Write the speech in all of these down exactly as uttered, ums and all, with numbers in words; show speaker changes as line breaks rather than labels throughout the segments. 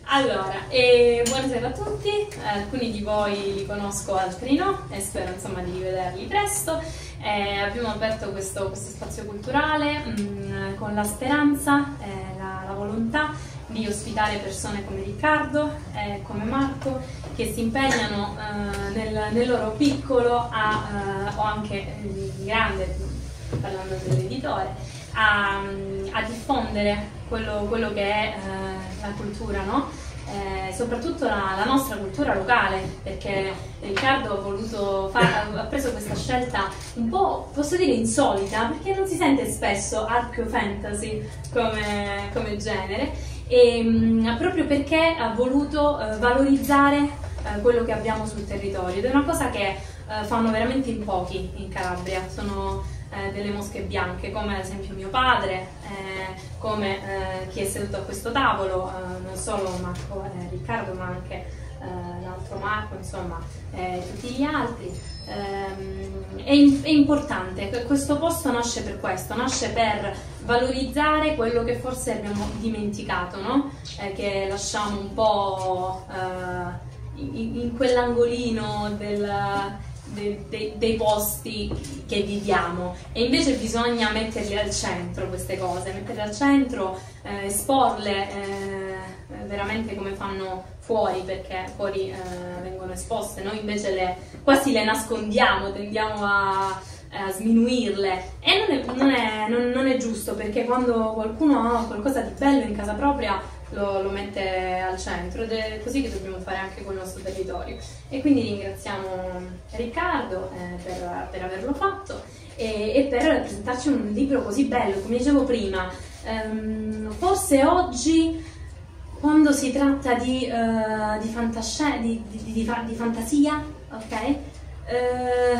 Allora, eh, buonasera a tutti, alcuni di voi li conosco, altri no, e spero insomma di rivederli presto. Eh, abbiamo aperto questo, questo spazio culturale mh, con la speranza e eh, la, la volontà di ospitare persone come Riccardo e eh, come Marco, che si impegnano eh, nel, nel loro piccolo a, eh, o anche in grande, parlando dell'editore, a, a diffondere quello, quello che è eh, la cultura, no? Eh, soprattutto la, la nostra cultura locale, perché Riccardo ha, voluto far, ha preso questa scelta un po', posso dire, insolita, perché non si sente spesso arco fantasy come, come genere, e mh, proprio perché ha voluto eh, valorizzare eh, quello che abbiamo sul territorio, ed è una cosa che eh, fanno veramente in pochi in Calabria. Sono Eh, delle mosche bianche, come ad esempio mio padre, eh, come eh, chi è seduto a questo tavolo, eh, non solo Marco e Riccardo, ma anche eh, l'altro Marco, insomma, eh, tutti gli altri. Eh, è, è importante, questo posto nasce per questo, nasce per valorizzare quello che forse abbiamo dimenticato, no? Eh, che lasciamo un po' eh, in, in quell'angolino del Dei, dei, dei posti che viviamo, e invece bisogna metterli al centro, queste cose, metterle al centro, eh, esporle eh, veramente come fanno fuori, perché fuori eh, vengono esposte, noi invece le, quasi le nascondiamo, tendiamo a, a sminuirle, e non è, non, è, non, non è giusto, perché quando qualcuno ha qualcosa di bello in casa propria Lo, lo mette al centro, ed è così che dobbiamo fare anche con il nostro territorio. E quindi ringraziamo Riccardo eh, per, per averlo fatto e, e per presentarci un libro così bello, come dicevo prima. Um, forse oggi, quando si tratta di, uh, di, fantascienza, di, di, di, di fantasia, ok? Uh,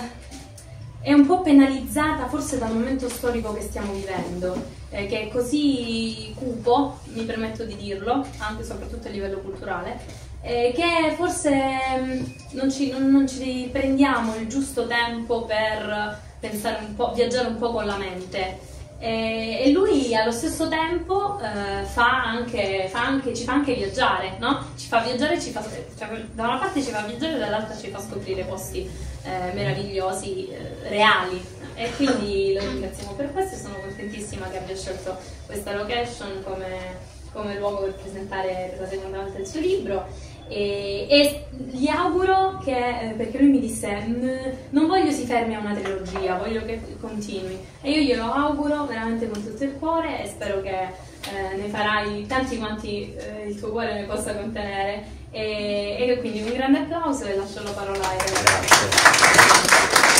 è un po' penalizzata forse dal momento storico che stiamo vivendo, eh, che è così cupo, mi permetto di dirlo, anche e soprattutto a livello culturale, eh, che forse mh, non, ci, non, non ci prendiamo il giusto tempo per pensare un po', viaggiare un po' con la mente. E, e lui allo stesso tempo eh, fa anche, fa anche, ci fa anche viaggiare, no? Ci fa viaggiare, ci fa, cioè, da una parte ci fa viaggiare, dall'altra ci fa scoprire posti eh, meravigliosi, eh, reali, e quindi lo ringraziamo per questo, e sono contentissima che abbia scelto questa location come, come luogo per presentare per la seconda volta il suo libro. E, e gli auguro che, eh, perché lui mi disse non voglio si fermi a una trilogia, voglio che continui, e io glielo auguro veramente con tutto il cuore, e spero che eh, ne farai tanti quanti eh, il tuo cuore ne possa contenere, e, e quindi un grande applauso, e lascio la parola ai ragazzi.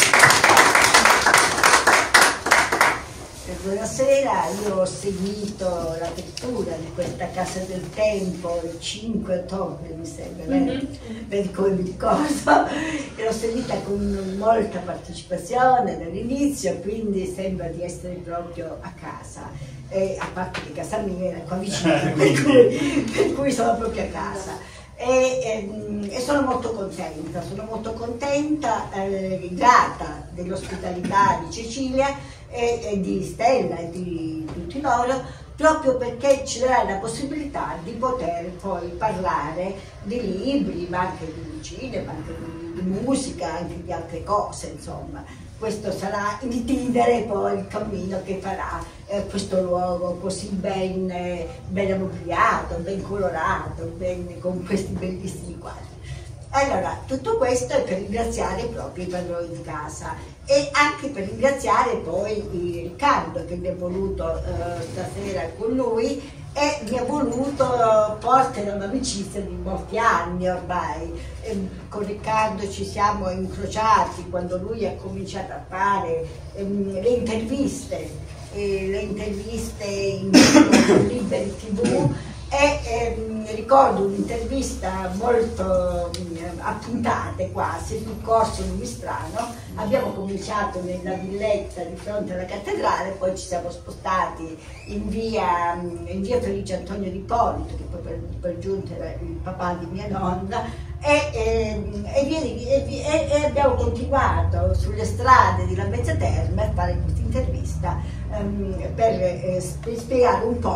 Buonasera, io ho seguito l'apertura di questa Casa del Tempo il cinque ottobre, mi sembra, mm-hmm. per come mi ricordo, e l'ho seguita con molta partecipazione dall'inizio, quindi sembra di essere proprio a casa, e a parte che casa mia era qua vicino, per, cui, per cui sono proprio a casa. E, e, e sono molto contenta, sono molto contenta, eh, grata dell'ospitalità di Cecilia e, e di Stella e di tutti loro, proprio perché ci darà la possibilità di poter poi parlare di libri, ma anche di cinema, anche di, di musica, anche di altre cose, insomma. Questo sarà intendere poi il cammino che farà eh, questo luogo così ben, eh, ben ammobiliato, ben colorato, ben, con questi bellissimi quadri. Allora, tutto questo è per ringraziare proprio i padroni di casa, e anche per ringraziare poi Riccardo, che mi ha voluto eh, stasera con lui, e mi ha voluto forte da un'amicizia di molti anni ormai. E con Riccardo ci siamo incrociati quando lui ha cominciato a fare ehm, le interviste, eh, le interviste in Liberi tivù, e ehm, ricordo un'intervista molto eh, a puntate quasi sul corso Lumistrano. Abbiamo cominciato nella villetta di fronte alla cattedrale, poi ci siamo spostati in via, in via Felice Antonio di Ippolito, che poi per, per giunta era il papà di mia nonna, e, e, e, via, e, e abbiamo continuato sulle strade di Lamezia Terme a fare questa intervista ehm, per, eh, per spiegare un po'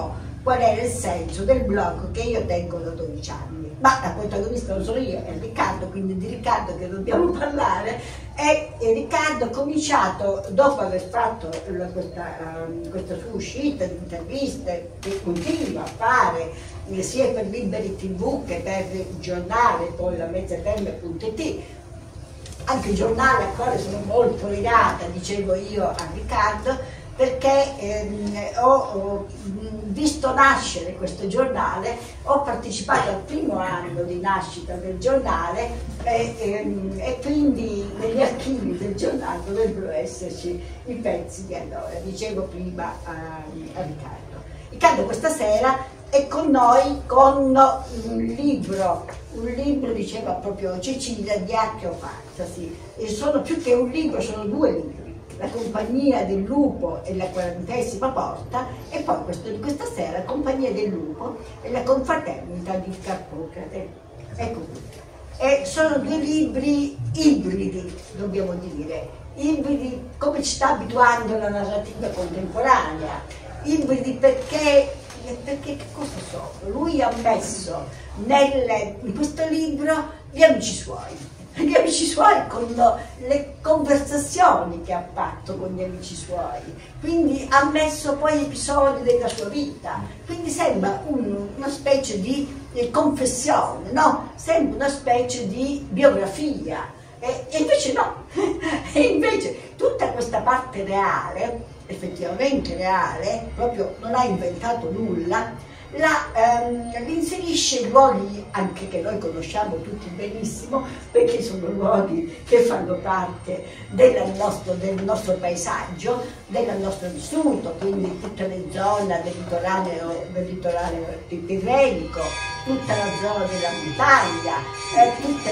qual era il senso del blog che io tengo da dodici anni. Ma la protagonista non sono io, è Riccardo, quindi di Riccardo che dobbiamo parlare. E, e Riccardo ha cominciato, dopo aver fatto la, questa, um, questa sua uscita di interviste che continua a fare eh, sia per Liberi tivù che per il giornale, poi la mezzaterme punto it, anche il giornale al quale sono molto legata, dicevo io, a Riccardo, perché ehm, ho, ho visto nascere questo giornale, ho partecipato al primo anno di nascita del giornale e, ehm, e quindi negli archivi del giornale dovrebbero esserci i pezzi di allora, dicevo prima a, a Riccardo. Riccardo questa sera è con noi con un libro, un libro diceva proprio Cecilia di Arte o Fantasy, e sono più che un libro, sono due libri. La compagnia del lupo e la quarantesima porta, e poi questo di questa sera Compagnia del lupo e la confraternita di Carpocrate. Ecco qui. E sono due libri ibridi, dobbiamo dire, ibridi come ci sta abituando la narrativa contemporanea, ibridi perché, perché che cosa sono? Lui ha messo nel, in questo libro gli amici suoi. Gli amici suoi con le conversazioni che ha fatto con gli amici suoi, quindi ha messo poi episodi della sua vita, quindi sembra un, una specie di eh, confessione, no? Sembra una specie di biografia, e, e invece no, e invece tutta questa parte reale, effettivamente reale, proprio non ha inventato nulla, La, ehm, inserisce in luoghi anche che noi conosciamo tutti benissimo, perché sono luoghi che fanno parte del nostro, del nostro paesaggio, del nostro vissuto, quindi tutta le zone del litorale, del litorale tirrenico, tutta la zona della montagna, eh, tutti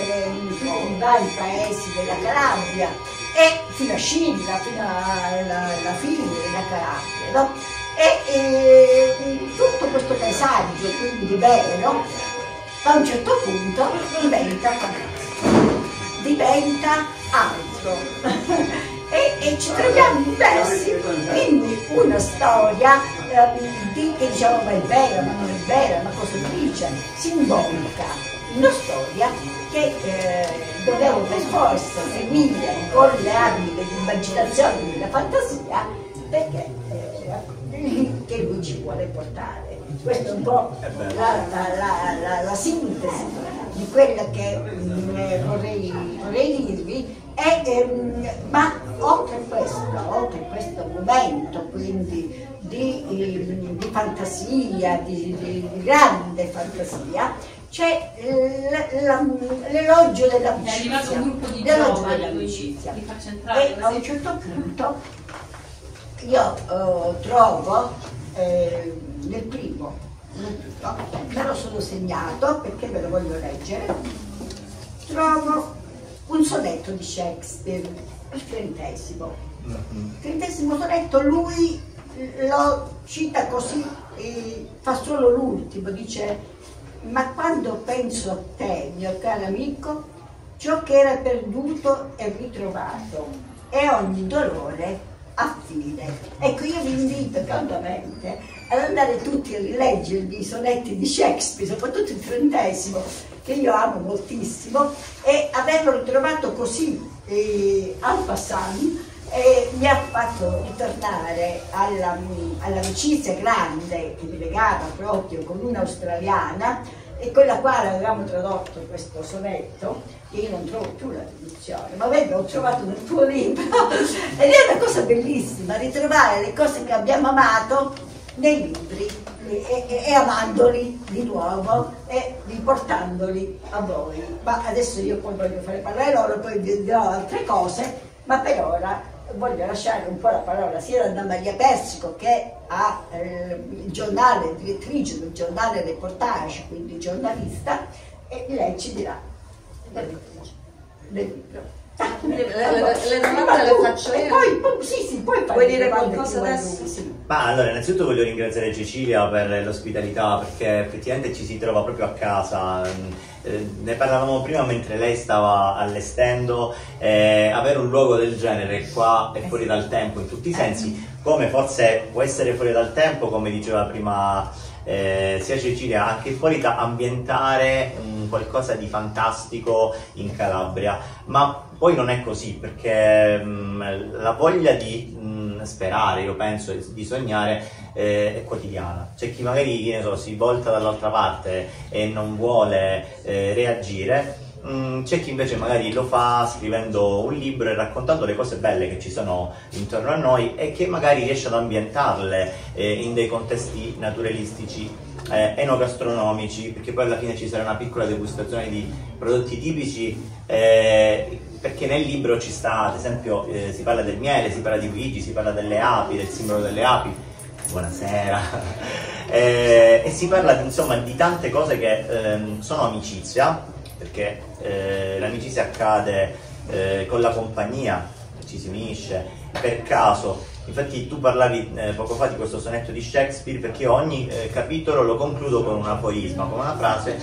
i vari paesi della Calabria e fino a Scilla, fino alla, alla fine della Calabria, no? E, e tutto questo paesaggio quindi di Vero a un certo punto diventa fantastico, diventa altro e, e ci troviamo immersi in una storia eh, di, che diciamo ma è vera, ma non è vera, ma cosa dice? Simbolica, una storia che eh, dobbiamo per forza seguire con le armi dell'immaginazione e della fantasia, perché eh, che lui ci vuole portare. Questa è un po' la, la, la, la, la sintesi di quella che mh, vorrei, vorrei dirvi. E, ehm, ma oltre a questo, oltre a questo momento quindi di, di, di fantasia, di, di, di grande fantasia, c'è l'elogio dell'amicizia.
È arrivato un gruppo di giovani, di faccia entrare.
E a un certo punto io eh, trovo eh, nel primo, nel primo, me lo sono segnato perché me lo voglio leggere, trovo un sonetto di Shakespeare, il trentesimo. Il trentesimo sonetto lui lo cita così, e fa solo l'ultimo, dice: ma quando penso a te, mio caro amico, ciò che era perduto è ritrovato e ogni dolore a fine. Ecco, io vi invito caldamente ad andare tutti a rileggervi i sonetti di Shakespeare, soprattutto il trentesimo, che io amo moltissimo, e averlo ritrovato così eh, al passant eh, mi ha fatto ritornare all'amicizia grande che mi legava proprio con un'australiana, e con la quale avevamo tradotto questo sonetto, che io non trovo più la traduzione, ma vedi, ho trovato nel tuo libro, ed è una cosa bellissima, ritrovare le cose che abbiamo amato nei libri, e, e, e amandoli di nuovo e riportandoli a voi. Ma adesso io poi voglio fare parlare loro, poi vi dirò altre cose, ma per ora voglio lasciare un po' la parola sia ad Anna Maria Persico, che ha eh, il giornale, direttrice del giornale Reportage, quindi giornalista, e lei ci dirà del libro.
Le, le, le domande le faccio io.
Poi, poi, sì, sì, poi
vuoi dire qualcosa adesso?
Lui, sì.
Ma allora, innanzitutto voglio ringraziare Cecilia per l'ospitalità, perché effettivamente ci si trova proprio a casa. Eh, ne parlavamo prima mentre lei stava allestendo, eh, avere un luogo del genere qua è fuori dal tempo in tutti i sensi, come forse può essere fuori dal tempo, come diceva prima eh, sia Cecilia che Ippolita ambientare um, qualcosa di fantastico in Calabria, ma poi non è così, perché um, la voglia di um, sperare, io penso, di sognare eh, è quotidiana. C'è chi magari, che ne so, si volta dall'altra parte e non vuole eh, reagire. C'è chi invece magari lo fa scrivendo un libro e raccontando le cose belle che ci sono intorno a noi e che magari riesce ad ambientarle eh, in dei contesti naturalistici, eh, enogastronomici, perché poi alla fine ci sarà una piccola degustazione di prodotti tipici, eh, perché nel libro ci sta, ad esempio, eh, si parla del miele, si parla di Luigi, si parla delle api, del simbolo delle api. Buonasera. eh, e si parla insomma di tante cose che ehm, sono amicizia, perché eh, l'amicizia accade eh, con la compagnia, ci si unisce per caso. Infatti tu parlavi eh, poco fa di questo sonetto di Shakespeare, perché ogni eh, capitolo lo concludo con un aforisma, con una frase,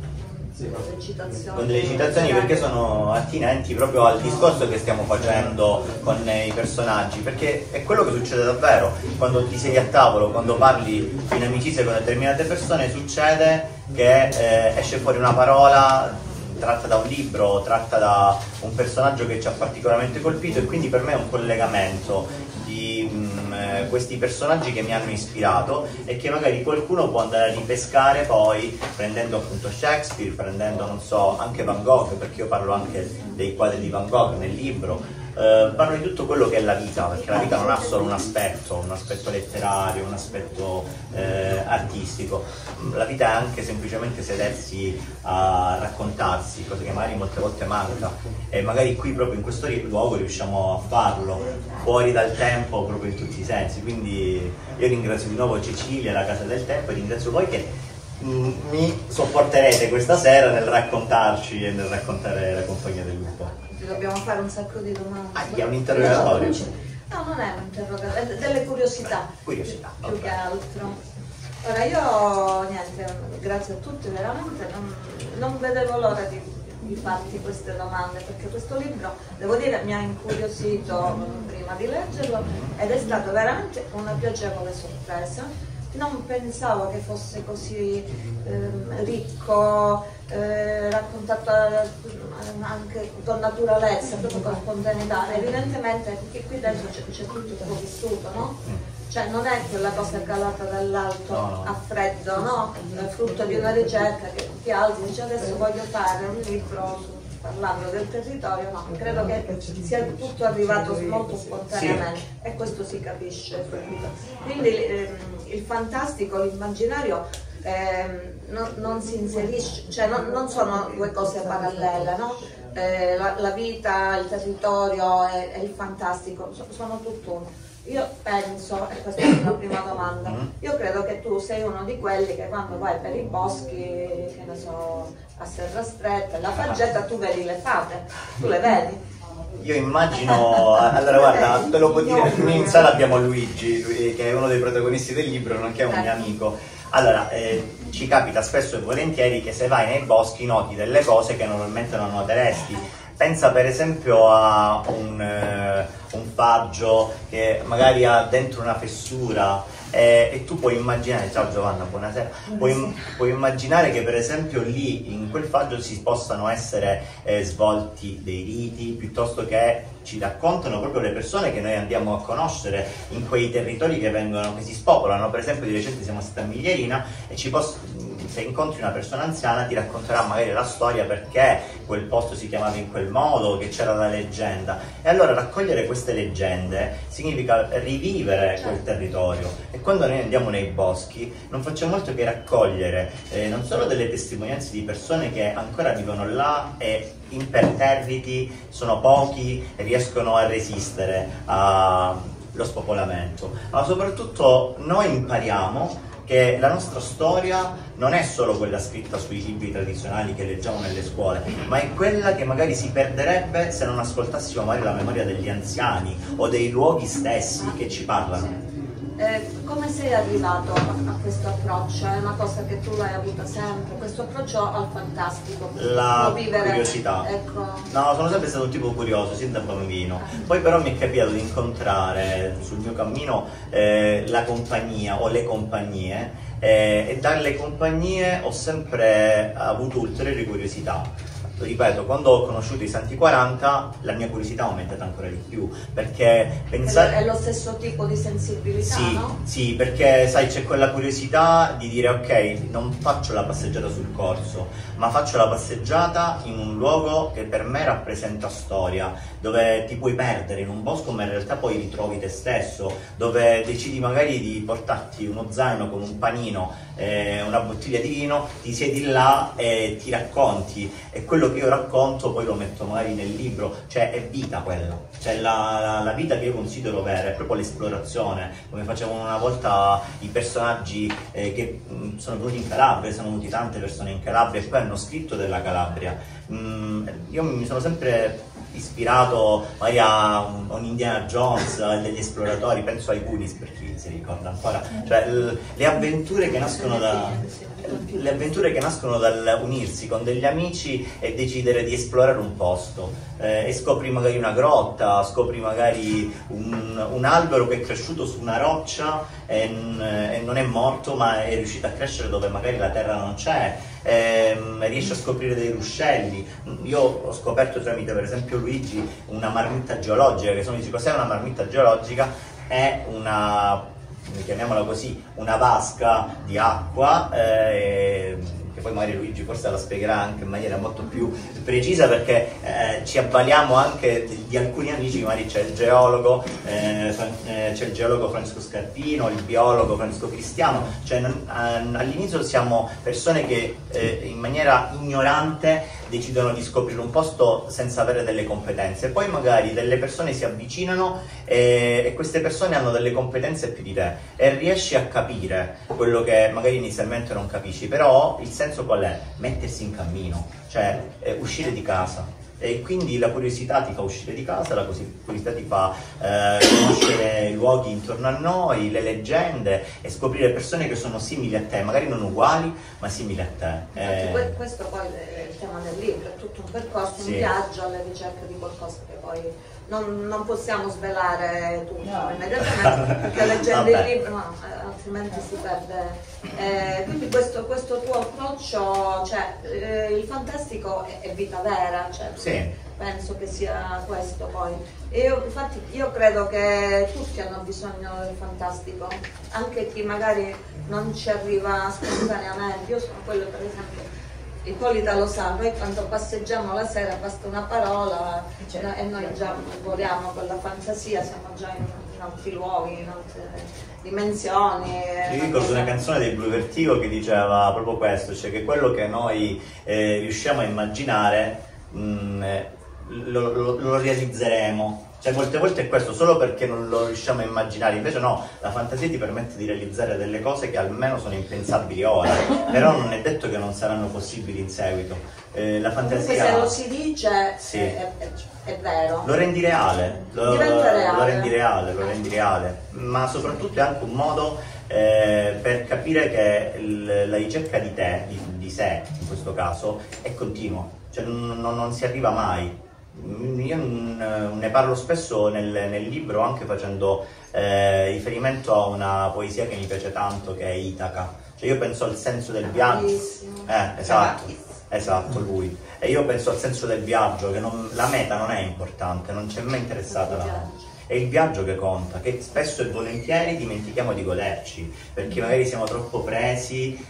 con delle citazioni, perché sono attinenti proprio al discorso che stiamo facendo con eh, i personaggi, perché è quello che succede davvero quando ti siedi a tavolo, quando parli in amicizia con determinate persone, succede che eh, esce fuori una parola tratta da un libro, tratta da un personaggio che ci ha particolarmente colpito, e quindi per me è un collegamento di mh, eh, questi personaggi che mi hanno ispirato e che magari qualcuno può andare a ripescare poi prendendo appunto Shakespeare, prendendo, non so, anche Van Gogh, perché io parlo anche dei quadri di Van Gogh nel libro. Uh, parlo di tutto quello che è la vita, perché la vita non ha solo un aspetto, un aspetto letterario, un aspetto eh, artistico. La vita è anche semplicemente sedersi a raccontarsi, cosa che magari molte volte manca, e magari qui proprio in questo luogo riusciamo a farlo, fuori dal tempo proprio in tutti i sensi. Quindi io ringrazio di nuovo Cecilia, la Casa del Tempo, e ringrazio voi che mm, mi sopporterete questa sera nel raccontarci e nel raccontare la Compagnia del Lupo.
Dobbiamo fare un sacco di domande.
Ah, è un interrogatorio?
No, non è un interrogatorio, è delle curiosità.
Curiosità,
più
okay.
che altro. Ora io, niente, grazie a tutti veramente, non, non vedevo l'ora di, di farti queste domande, perché questo libro, devo dire, mi ha incuriosito prima di leggerlo ed è stato veramente una piacevole sorpresa. Non pensavo che fosse così eh, ricco, eh, raccontato anche con naturalezza, proprio con spontaneità. Evidentemente qui dentro c'è tutto il tuo vissuto, no? Cioè non è quella cosa calata dall'alto
no, no.
a freddo, no? È frutto di una ricerca che ti alzi e dici adesso voglio fare un libro su, parlando del territorio, no? Credo che sia tutto arrivato molto spontaneamente, sì. E questo si capisce subito. Quindi ehm, il fantastico, l'immaginario ehm, non, non si inserisce, cioè non, non sono due cose parallele, no? Eh, la, la vita, il territorio e, e il fantastico sono tutt'uno. Io penso, e questa è la prima domanda, io credo che tu sei uno di quelli che quando vai per i boschi, che ne so, a Serra Stretta, la Faggeta, tu vedi le fate, tu le vedi?
Io immagino, allora guarda, te lo può dire, noi in sala abbiamo Luigi, che è uno dei protagonisti del libro, nonché un mio amico. Allora, eh, ci capita spesso e volentieri che se vai nei boschi noti delle cose che normalmente non noteresti. Pensa per esempio a un, eh, un faggio che magari ha dentro una fessura eh, e tu puoi immaginare, ciao Giovanna, buonasera, puoi, puoi immaginare che per esempio lì in quel faggio si possano essere eh, svolti dei riti, piuttosto che ci raccontano proprio le persone che noi andiamo a conoscere in quei territori che vengono, che si spopolano. Per esempio di recente siamo stati a Miglierina e ci posso, se incontri una persona anziana ti racconterà magari la storia perché quel posto si chiamava in quel modo, che c'era la leggenda, e allora raccogliere queste leggende significa rivivere quel territorio. E quando noi andiamo nei boschi non facciamo altro che raccogliere eh, non solo delle testimonianze di persone che ancora vivono là e imperterriti, sono pochi e riescono a resistere allo spopolamento, ma soprattutto noi impariamo che la nostra storia non è solo quella scritta sui libri tradizionali che leggiamo nelle scuole, ma è quella che magari si perderebbe se non ascoltassimo magari la memoria degli anziani o dei luoghi stessi che ci parlano.
Eh, come sei arrivato a, a questo approccio? È una cosa che tu l'hai avuta sempre, questo approccio al fantastico?
La
vivere,
curiosità.
Ecco.
No, sono sempre stato un tipo curioso, sin da bambino. Poi però mi è capitato di incontrare sul mio cammino eh, la compagnia o le compagnie eh, e dalle compagnie ho sempre avuto ulteriori curiosità. Ripeto, quando ho conosciuto i Santi quaranta la mia curiosità è aumentata ancora di più, perché pensare...
È lo stesso tipo di sensibilità,
sì,
no?
Sì, perché sai, c'è quella curiosità di dire ok, non faccio la passeggiata sul corso, ma faccio la passeggiata in un luogo che per me rappresenta storia, dove ti puoi perdere in un bosco ma in realtà poi ritrovi te stesso, dove decidi magari di portarti uno zaino con un panino, eh, una bottiglia di vino, ti siedi là e ti racconti, e quello che io racconto poi lo metto magari nel libro, cioè è vita quella, cioè la, la, la vita che io considero vera, è proprio l'esplorazione, come facevano una volta i personaggi eh, che mh, sono venuti in Calabria, sono venuti tante persone in Calabria e poi hanno scritto della Calabria. Mh, io mi sono sempre ispirato magari a un, un Indiana Jones, a degli esploratori, penso ai Goonies per chi si ricorda ancora, cioè l, le avventure che nascono da le avventure che nascono dal unirsi con degli amici e decidere di esplorare un posto, eh, e scopri magari una grotta, scopri magari un, un albero che è cresciuto su una roccia e, e non è morto ma è riuscito a crescere dove magari la terra non c'è. Eh, riesce a scoprire dei ruscelli. Io ho scoperto tramite per esempio Luigi una marmitta geologica, che se uno dice cos'è una marmitta geologica, è una, chiamiamola così, una vasca di acqua, eh, che poi magari Luigi forse la spiegherà anche in maniera molto più precisa, perché eh, ci avvaliamo anche di, di alcuni amici, magari c'è il geologo, eh, c'è il geologo Francesco Scarpino, il biologo Francesco Cristiano, cioè all'inizio siamo persone che eh, in maniera ignorante decidono di scoprire un posto senza avere delle competenze, poi magari delle persone si avvicinano e, e queste persone hanno delle competenze più di te e riesci a capire quello che magari inizialmente non capisci, però il senso qual è? Mettersi in cammino, cioè eh, uscire di casa. E quindi la curiosità ti fa uscire di casa, la curiosità ti fa eh, conoscere i luoghi intorno a noi, le leggende, e scoprire persone che sono simili a te, magari non uguali, ma simili a te.
Eh... Questo poi è il tema del libro, è tutto un percorso, sì, un viaggio alla ricerca di qualcosa che poi non, non possiamo svelare tutto, no, immediatamente, perché leggendo il libro no, altrimenti si perde. Eh, quindi questo, questo tuo approccio, cioè eh, il fantastico è, è vita vera, cioè, sì, penso che sia questo poi. E io, infatti io credo che tutti hanno bisogno del fantastico, anche chi magari non ci arriva spontaneamente. Io sono quello, per esempio, Ippolita lo sa, noi quando passeggiamo la sera basta una parola, certo, e noi già voliamo con la fantasia, siamo già in, in altri luoghi, in altre dimensioni.
Io ricordo una canzone dei Blue Vertigo che diceva proprio questo, cioè che quello che noi eh, riusciamo a immaginare mh, lo, lo, lo realizzeremo. Cioè molte volte è questo, solo perché non lo riusciamo a immaginare, invece no, la fantasia ti permette di realizzare delle cose che almeno sono impensabili ora, però non è detto che non saranno possibili in seguito. Eh, la fantasia...
se lo si dice, sì, è, è, è vero.
Lo rendi reale, lo,
reale.
lo rendi reale, lo rendi reale, ma soprattutto è anche un modo eh, per capire che il, la ricerca di te, di, di sé in questo caso, è continua, cioè non, non, non si arriva mai. Io ne parlo spesso nel, nel libro, anche facendo eh, riferimento a una poesia che mi piace tanto, che è Itaca. Cioè io penso al senso del viaggio. Eh, esatto, esatto, lui. E io penso al senso del viaggio, che non, la meta non è importante, non ci è mai interessata la meta. È il viaggio che conta, che spesso e volentieri dimentichiamo di goderci, perché magari siamo troppo presi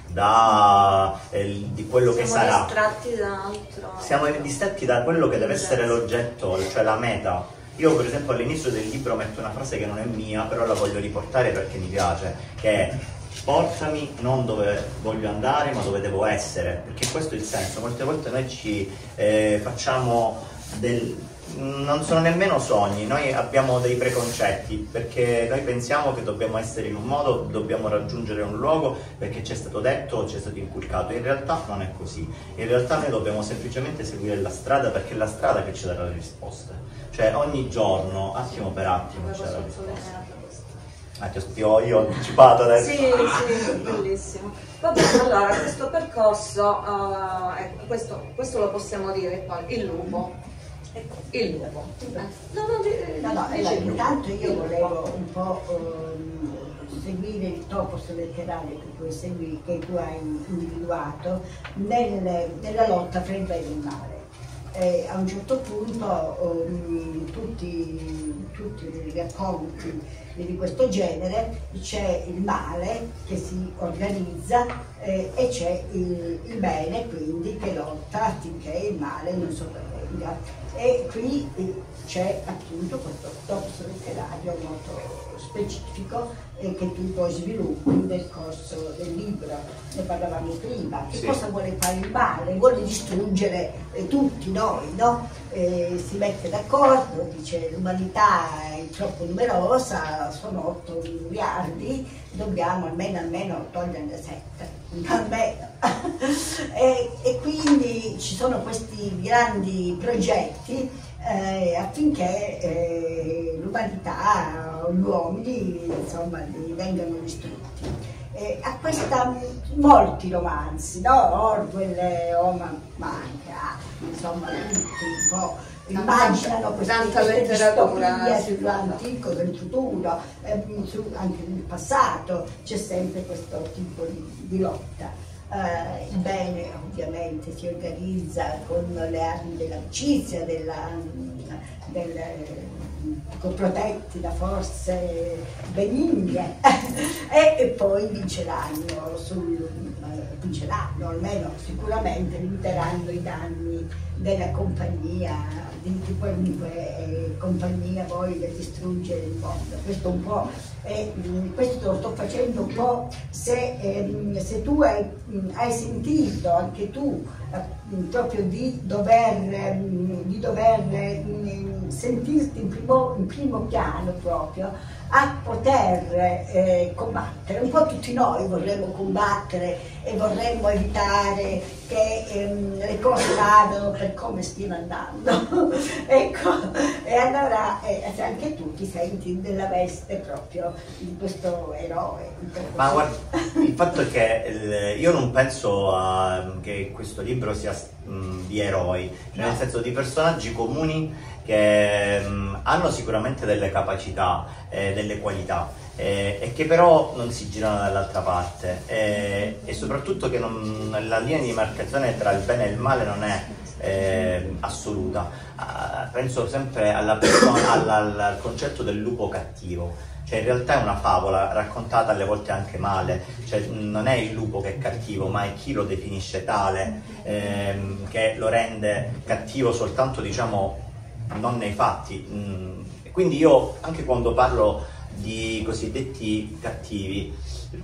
da eh, di quello
siamo
che sarà.
Siamo distratti da altro.
Siamo distratti da quello che deve essere l'oggetto, cioè la meta. Io per esempio all'inizio del libro metto una frase che non è mia, però la voglio riportare perché mi piace, che è: portami non dove voglio andare, ma dove devo essere, perché questo è il senso. Molte volte noi ci eh, facciamo del... non sono nemmeno sogni, noi abbiamo dei preconcetti, perché noi pensiamo che dobbiamo essere in un modo, dobbiamo raggiungere un luogo perché ci è stato detto o ci è stato inculcato. In realtà non è così, in realtà noi dobbiamo semplicemente seguire la strada, perché è la strada che ci darà le risposte, cioè ogni giorno, attimo per attimo c'è la risposta. Ah, ti ho, io ho anticipato adesso.
Sì, sì, bellissimo. Va bene, allora questo percorso, uh, ecco, questo, questo lo possiamo dire poi, il lupo. Il lupo. No, no, di-
No, no,
dice
eh,
il lupo.
intanto io
Il
volevo
lupo.
un po' ehm, seguire il topos letterario che tu, segui, che tu hai individuato nel- nella lotta fra il bene e il male. E a un certo punto ehm, tutti, tutti i racconti di questo genere c'è il male che si organizza eh, e c'è il, il bene quindi che lotta affinché il male non sopravvenga. E qui eh, c'è appunto questo topos letterario molto specifico e che tu poi sviluppi nel corso del libro, ne parlavamo prima. Che
Sì.
cosa vuole fare il male? Vuole distruggere eh, tutti noi, no? Eh, si mette d'accordo, dice l'umanità è troppo numerosa, sono otto miliardi, dobbiamo almeno, almeno toglierne sette, almeno. e, e quindi ci sono questi grandi progetti eh, affinché eh, l'umanità, gli uomini, insomma, vengano distrutti. Eh, a questa molti romanzi, no? Orwell, Oma, ma anche altri, insomma, tutti un po' immaginano queste,
tanta
queste
letteratura
distopie
si
sull'antico, del futuro, eh, su, anche nel passato c'è sempre questo tipo di, di lotta. Eh, il bene ovviamente si organizza con le armi dell'amicizia, della, del, protetti da forze benigne e, e poi vinceranno, sul, eh, vinceranno, almeno sicuramente limiteranno i danni della compagnia, di, di qualunque eh, compagnia voglia distruggere il mondo. Questo un po', eh, questo lo sto facendo un po' se, eh, se tu hai, hai sentito anche tu eh, proprio di dover, di dover eh, sentirti in primo, in primo piano proprio a poter eh, combattere. Un po' tutti noi vorremmo combattere e vorremmo evitare che ehm, le cose vadano per come stiano andando. Ecco, e allora eh, anche tu ti senti nella veste proprio di questo eroe.
Ma guarda, il fatto è che il, io non penso a, che questo libro sia mh, di eroi, cioè nel senso di personaggi comuni che mh, hanno sicuramente delle capacità, eh, delle qualità, eh, e che però non si girano dall'altra parte, eh, e soprattutto che non, la linea di demarcazione tra il bene e il male non è eh, assoluta. Uh, penso sempre alla persona, alla, al, al concetto del lupo cattivo. Cioè in realtà è una favola raccontata alle volte anche male, cioè non è il lupo che è cattivo, ma è chi lo definisce tale, ehm, che lo rende cattivo soltanto, diciamo, non nei fatti. Mm. Quindi io, anche quando parlo di cosiddetti cattivi,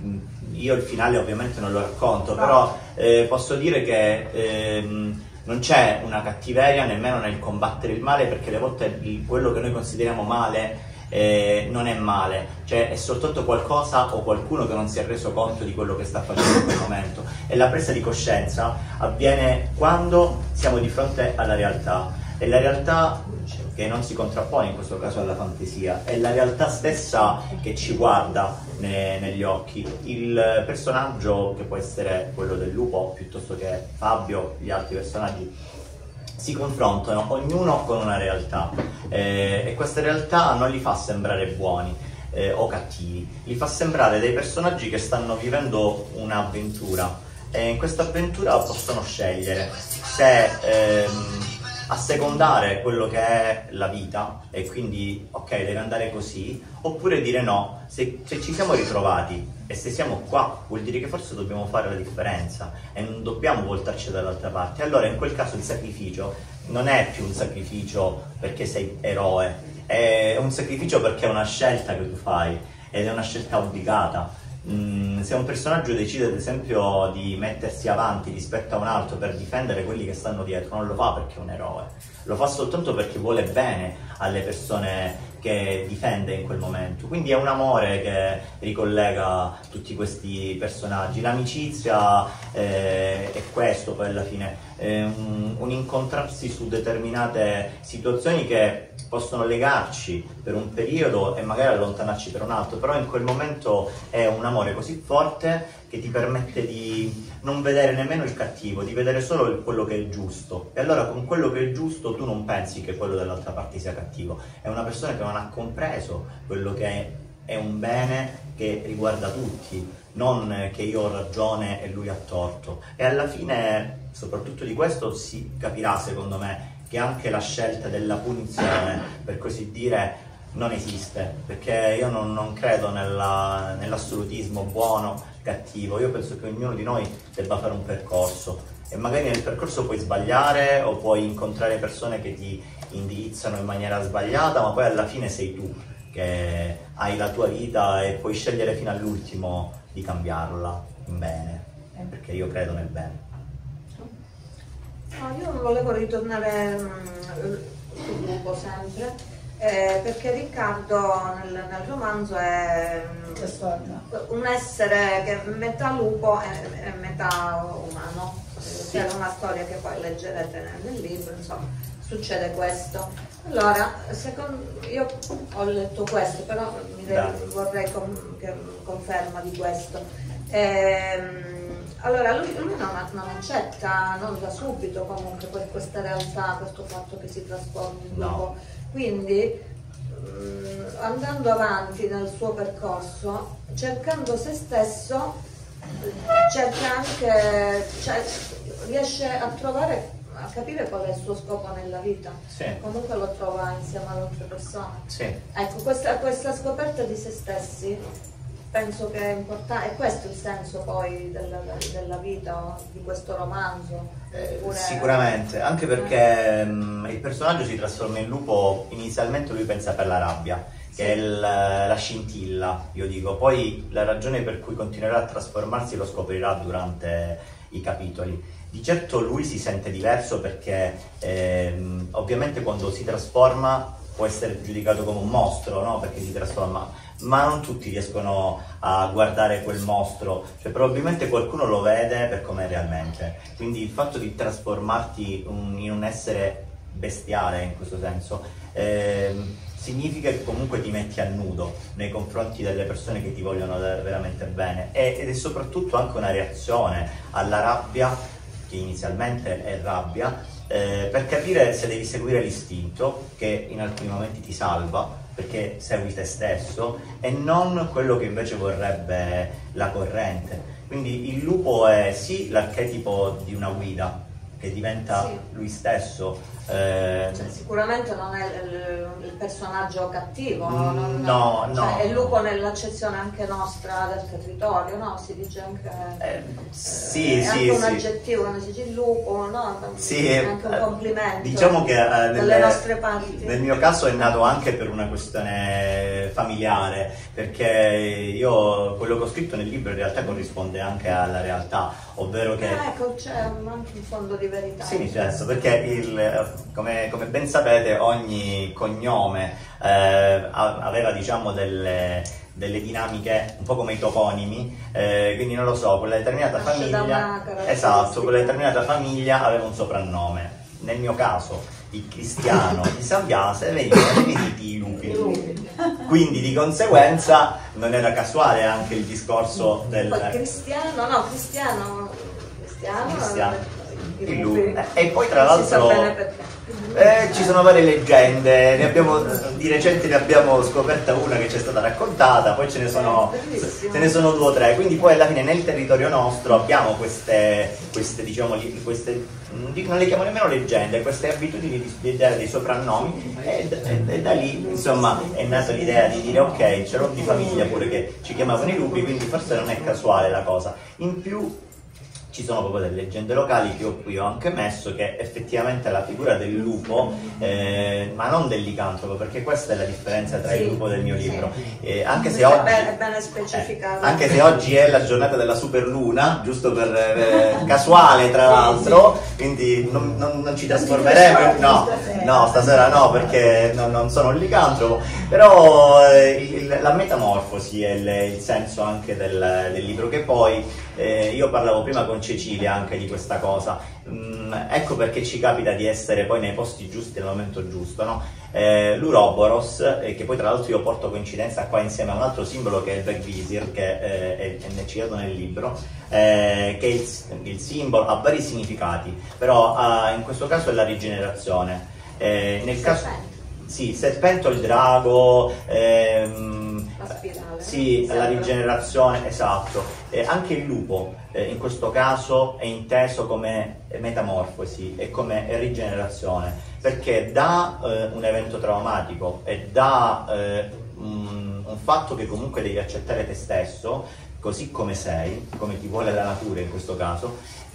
io il finale ovviamente non lo racconto, però eh, posso dire che ehm, non c'è una cattiveria nemmeno nel combattere il male, perché alle volte quello che noi consideriamo male Eh, non è male, cioè è soltanto qualcosa o qualcuno che non si è reso conto di quello che sta facendo in quel momento, e la presa di coscienza avviene quando siamo di fronte alla realtà, e la realtà che non si contrappone in questo caso alla fantasia, è la realtà stessa che ci guarda ne, negli occhi. Il personaggio, che può essere quello del lupo piuttosto che Fabio, gli altri personaggi, si confrontano ognuno con una realtà, eh, e questa realtà non li fa sembrare buoni eh, o cattivi, li fa sembrare dei personaggi che stanno vivendo un'avventura, e in questa avventura possono scegliere se ehm, assecondare quello che è la vita e quindi ok, deve andare così, oppure dire no, se, se ci siamo ritrovati e se siamo qua vuol dire che forse dobbiamo fare la differenza e non dobbiamo voltarci dall'altra parte. Allora in quel caso il sacrificio non è più un sacrificio perché sei eroe, è un sacrificio perché è una scelta che tu fai ed è una scelta obbligata. Mm, se un personaggio decide ad esempio di mettersi avanti rispetto a un altro per difendere quelli che stanno dietro, non lo fa perché è un eroe, lo fa soltanto perché vuole bene alle persone che difende in quel momento. Quindi è un amore che ricollega tutti questi personaggi, l'amicizia eh, è questo poi alla fine, è un, un incontrarsi su determinate situazioni che possono legarci per un periodo e magari allontanarci per un altro, però in quel momento è un amore così forte che ti permette di non vedere nemmeno il cattivo, di vedere solo il, quello che è giusto. E allora con quello che è giusto tu non pensi che quello dall'altra parte sia cattivo, è una persona che non ha compreso quello che è, è un bene che riguarda tutti, non che io ho ragione e lui ha torto. E alla fine, soprattutto di questo, si capirà secondo me che anche la scelta della punizione, per così dire, non esiste, perché io non, non credo nella, nell'assolutismo buono, cattivo. Io penso che ognuno di noi debba fare un percorso e magari nel percorso puoi sbagliare o puoi incontrare persone che ti indirizzano in maniera sbagliata, ma poi alla fine sei tu che hai la tua vita e puoi scegliere fino all'ultimo di cambiarla in bene, perché io credo nel bene.
No, io volevo ritornare sul lupo sempre, eh, perché Riccardo nel, nel romanzo è un essere che è metà lupo e, e metà umano.
Sì.
C'è una storia che poi leggerete nel, nel libro, insomma, succede questo. Allora, secondo, io ho letto questo, però mi devo, vorrei con, che conferma di questo. Ehm, Allora lui, lui non, non accetta, non da subito comunque questa realtà, questo fatto che si trasformi in lupo.
No.
Quindi mh, andando avanti nel suo percorso, cercando se stesso, cerca anche, cioè, riesce a trovare, a capire qual è il suo scopo nella vita.
Sì.
Comunque lo trova insieme ad altre persone.
Sì.
Ecco, questa, questa scoperta di se stessi penso che è importante, e questo è il senso poi della, della vita di questo romanzo.
Eh,
Pure...
Sicuramente, anche perché mh, il personaggio si trasforma in lupo, inizialmente lui pensa per la rabbia, che è il, la scintilla, io dico, poi la ragione per cui continuerà a trasformarsi lo scoprirà durante i capitoli. Di certo lui si sente diverso perché ehm, ovviamente quando si trasforma può essere giudicato come un mostro, no? Perché si trasforma, ma non tutti riescono a guardare quel mostro, cioè probabilmente qualcuno lo vede per com'è realmente, quindi il fatto di trasformarti un, in un essere bestiale in questo senso ehm, significa che comunque ti metti a nudo nei confronti delle persone che ti vogliono veramente bene, e, ed è soprattutto anche una reazione alla rabbia, che inizialmente è rabbia, eh, per capire se devi seguire l'istinto che in alcuni momenti ti salva perché segui te stesso e non quello che invece vorrebbe la corrente. Quindi il lupo è sì l'archetipo di una guida che diventa sì. lui stesso. Eh,
cioè, sicuramente non è il, il personaggio cattivo,
mm,
non,
no,
cioè,
no.
È il lupo nell'accezione anche nostra del territorio, no? Si dice anche,
eh, sì,
eh,
sì,
anche un
sì.
aggettivo, quando si dice il lupo, no?
Sì,
è anche un complimento.
Diciamo che eh,
dalle
nelle,
nostre parti.
Nel mio caso è nato anche per una questione familiare, perché io quello che ho scritto nel libro in realtà corrisponde anche alla realtà, ovvero che...
Eh, ecco, c'è anche un fondo di verità.
Sì, certo, perché il, come, come ben sapete ogni cognome eh, aveva diciamo delle, delle dinamiche un po' come i toponimi, eh, quindi non lo so, quella determinata
Nasce
famiglia, esatto, quella determinata famiglia aveva un soprannome. Nel mio caso il Cristiano di San Biase venivano definiti i lupi, quindi di conseguenza non era casuale anche il discorso del
poi Cristiano, no, Cristiano, Cristiano,
Cristiano.
il
Il
lupi.
lupo. E poi tra
Si sa
l'altro
bene perché.
Eh, ci sono varie leggende, ne abbiamo, di recente ne abbiamo scoperta una che ci è stata raccontata, poi ce ne sono, ce ne sono due o tre, quindi poi alla fine nel territorio nostro abbiamo queste, queste diciamo, queste, non le chiamo nemmeno leggende, queste abitudini di, di dare dei soprannomi e, e, e da lì insomma è nata l'idea di dire ok, ce l'ho di famiglia pure che ci chiamavano i lupi, quindi forse non è casuale la cosa. In più ci sono proprio delle leggende locali che io qui ho anche messo, che effettivamente la figura del lupo, eh, ma non del licantropo, perché questa è la differenza tra sì, il lupo del mio libro.
Sì.
Eh, anche, se oggi,
è bene specificato.
Eh, anche se oggi è la giornata della superluna, giusto per eh, casuale tra l'altro, quindi non, non, non ci trasformeremo, no, No, stasera no, perché non, non sono un licantropo, però eh, il, la metamorfosi è il, il senso anche del, del libro, che poi eh, io parlavo prima con Cecilia anche di questa cosa. Mm, ecco perché ci capita di essere poi nei posti giusti al momento giusto, no? Eh, L'Uroboros, eh, che poi tra l'altro io porto coincidenza qua insieme a un altro simbolo che è il Vegvisir, che eh, è, è citato nel libro, eh, che il, il simbolo ha vari significati, però ha, in questo caso è la rigenerazione. Eh, nel caso, sì, il serpente o il drago, ehm,
la spirale,
sì, la rigenerazione, esatto. Eh, anche il lupo eh, in questo caso è inteso come metamorfosi e come rigenerazione, perché da eh, un evento traumatico e da eh, un, un fatto che comunque devi accettare te stesso così come sei, come ti vuole la natura in questo caso,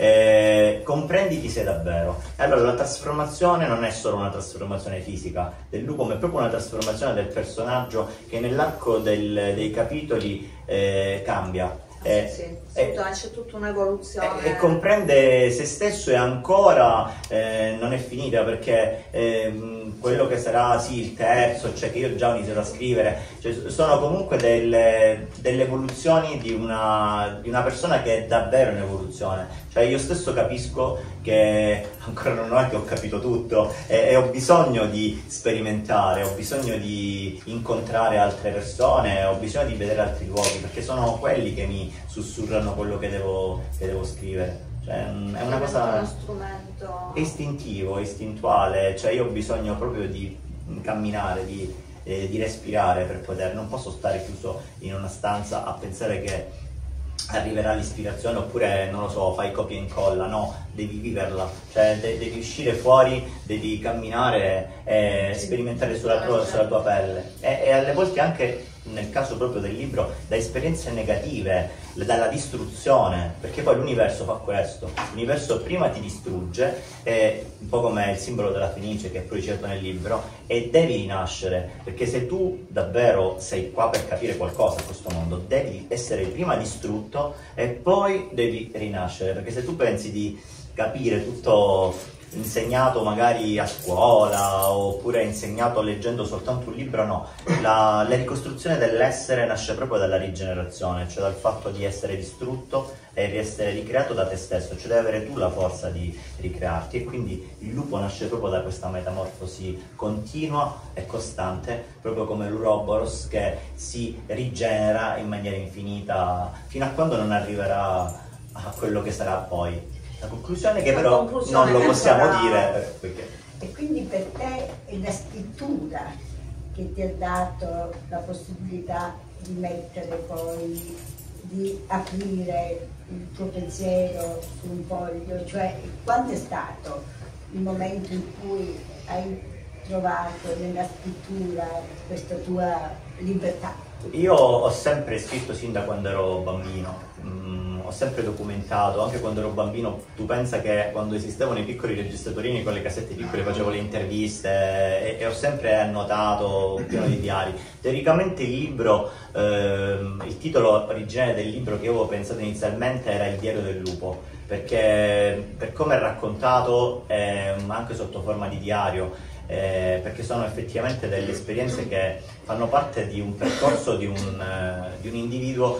eh, comprendi chi sei davvero. E allora la trasformazione non è solo una trasformazione fisica del lupo, ma è proprio una trasformazione del personaggio che nell'arco del, dei capitoli eh, cambia.
Eh, sì, sì.
Eh,
c'è tutta un'evoluzione
e, e comprende se stesso, e ancora eh, non è finita, perché eh, quello che sarà sì il terzo, cioè che io già ho iniziato a scrivere, cioè, sono comunque delle, delle evoluzioni di una, di una persona che è davvero in evoluzione. Cioè io stesso capisco che ancora non è che ho capito tutto e, e ho bisogno di sperimentare, ho bisogno di incontrare altre persone, ho bisogno di vedere altri luoghi, perché sono quelli che mi sussurrano quello che devo, che devo scrivere. Cioè, è una cosa,
uno strumento
istintivo, istintuale, cioè io ho bisogno proprio di camminare, di, eh, di respirare per poter, non posso stare chiuso in una stanza a pensare che arriverà l'ispirazione, oppure non lo so, fai copia e incolla. No, devi viverla, cioè de devi uscire fuori, devi camminare e sperimentare sulla tua, sulla tua pelle e, e alle volte anche, nel caso proprio del libro, da esperienze negative, dalla distruzione, perché poi l'universo fa questo, l'universo prima ti distrugge, eh, un po' come il simbolo della Fenice che è poi citato nel libro, e devi rinascere, perché se tu davvero sei qua per capire qualcosa a questo mondo, devi essere prima distrutto e poi devi rinascere, perché se tu pensi di capire tutto insegnato magari a scuola oppure insegnato leggendo soltanto un libro, no, la, la ricostruzione dell'essere nasce proprio dalla rigenerazione, cioè dal fatto di essere distrutto e di essere ricreato da te stesso, cioè devi avere tu la forza di ricrearti, e quindi il lupo nasce proprio da questa metamorfosi continua e costante, proprio come l'Uroboros che si rigenera in maniera infinita fino a quando non arriverà a quello che sarà poi. La conclusione che però non lo possiamo dire perché...
E quindi per te è la scrittura che ti ha dato la possibilità di mettere poi, di aprire il tuo pensiero su un foglio, cioè quando è stato il momento in cui hai trovato nella scrittura questa tua libertà?
Io ho sempre scritto sin da quando ero bambino. Mm, ho sempre documentato, anche quando ero bambino. Tu pensa che quando esistevano i piccoli registratorini con le cassette piccole facevo le interviste e, e ho sempre annotato un pieno di diari. Teoricamente il libro, ehm, il titolo originale del libro che io avevo pensato inizialmente era Il diario del lupo, perché per come è raccontato, eh, anche sotto forma di diario, Eh, perché sono effettivamente delle esperienze che fanno parte di un percorso di un, eh, di un individuo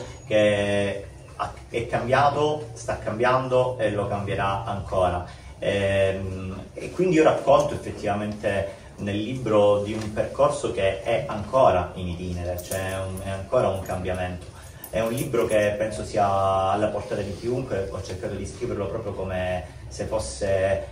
che ha, è cambiato, sta cambiando e lo cambierà ancora. E, e quindi io racconto effettivamente nel libro di un percorso che è ancora in itinere, cioè è, un, è ancora un cambiamento. È un libro che penso sia alla portata di chiunque. Ho cercato di scriverlo proprio come se fosse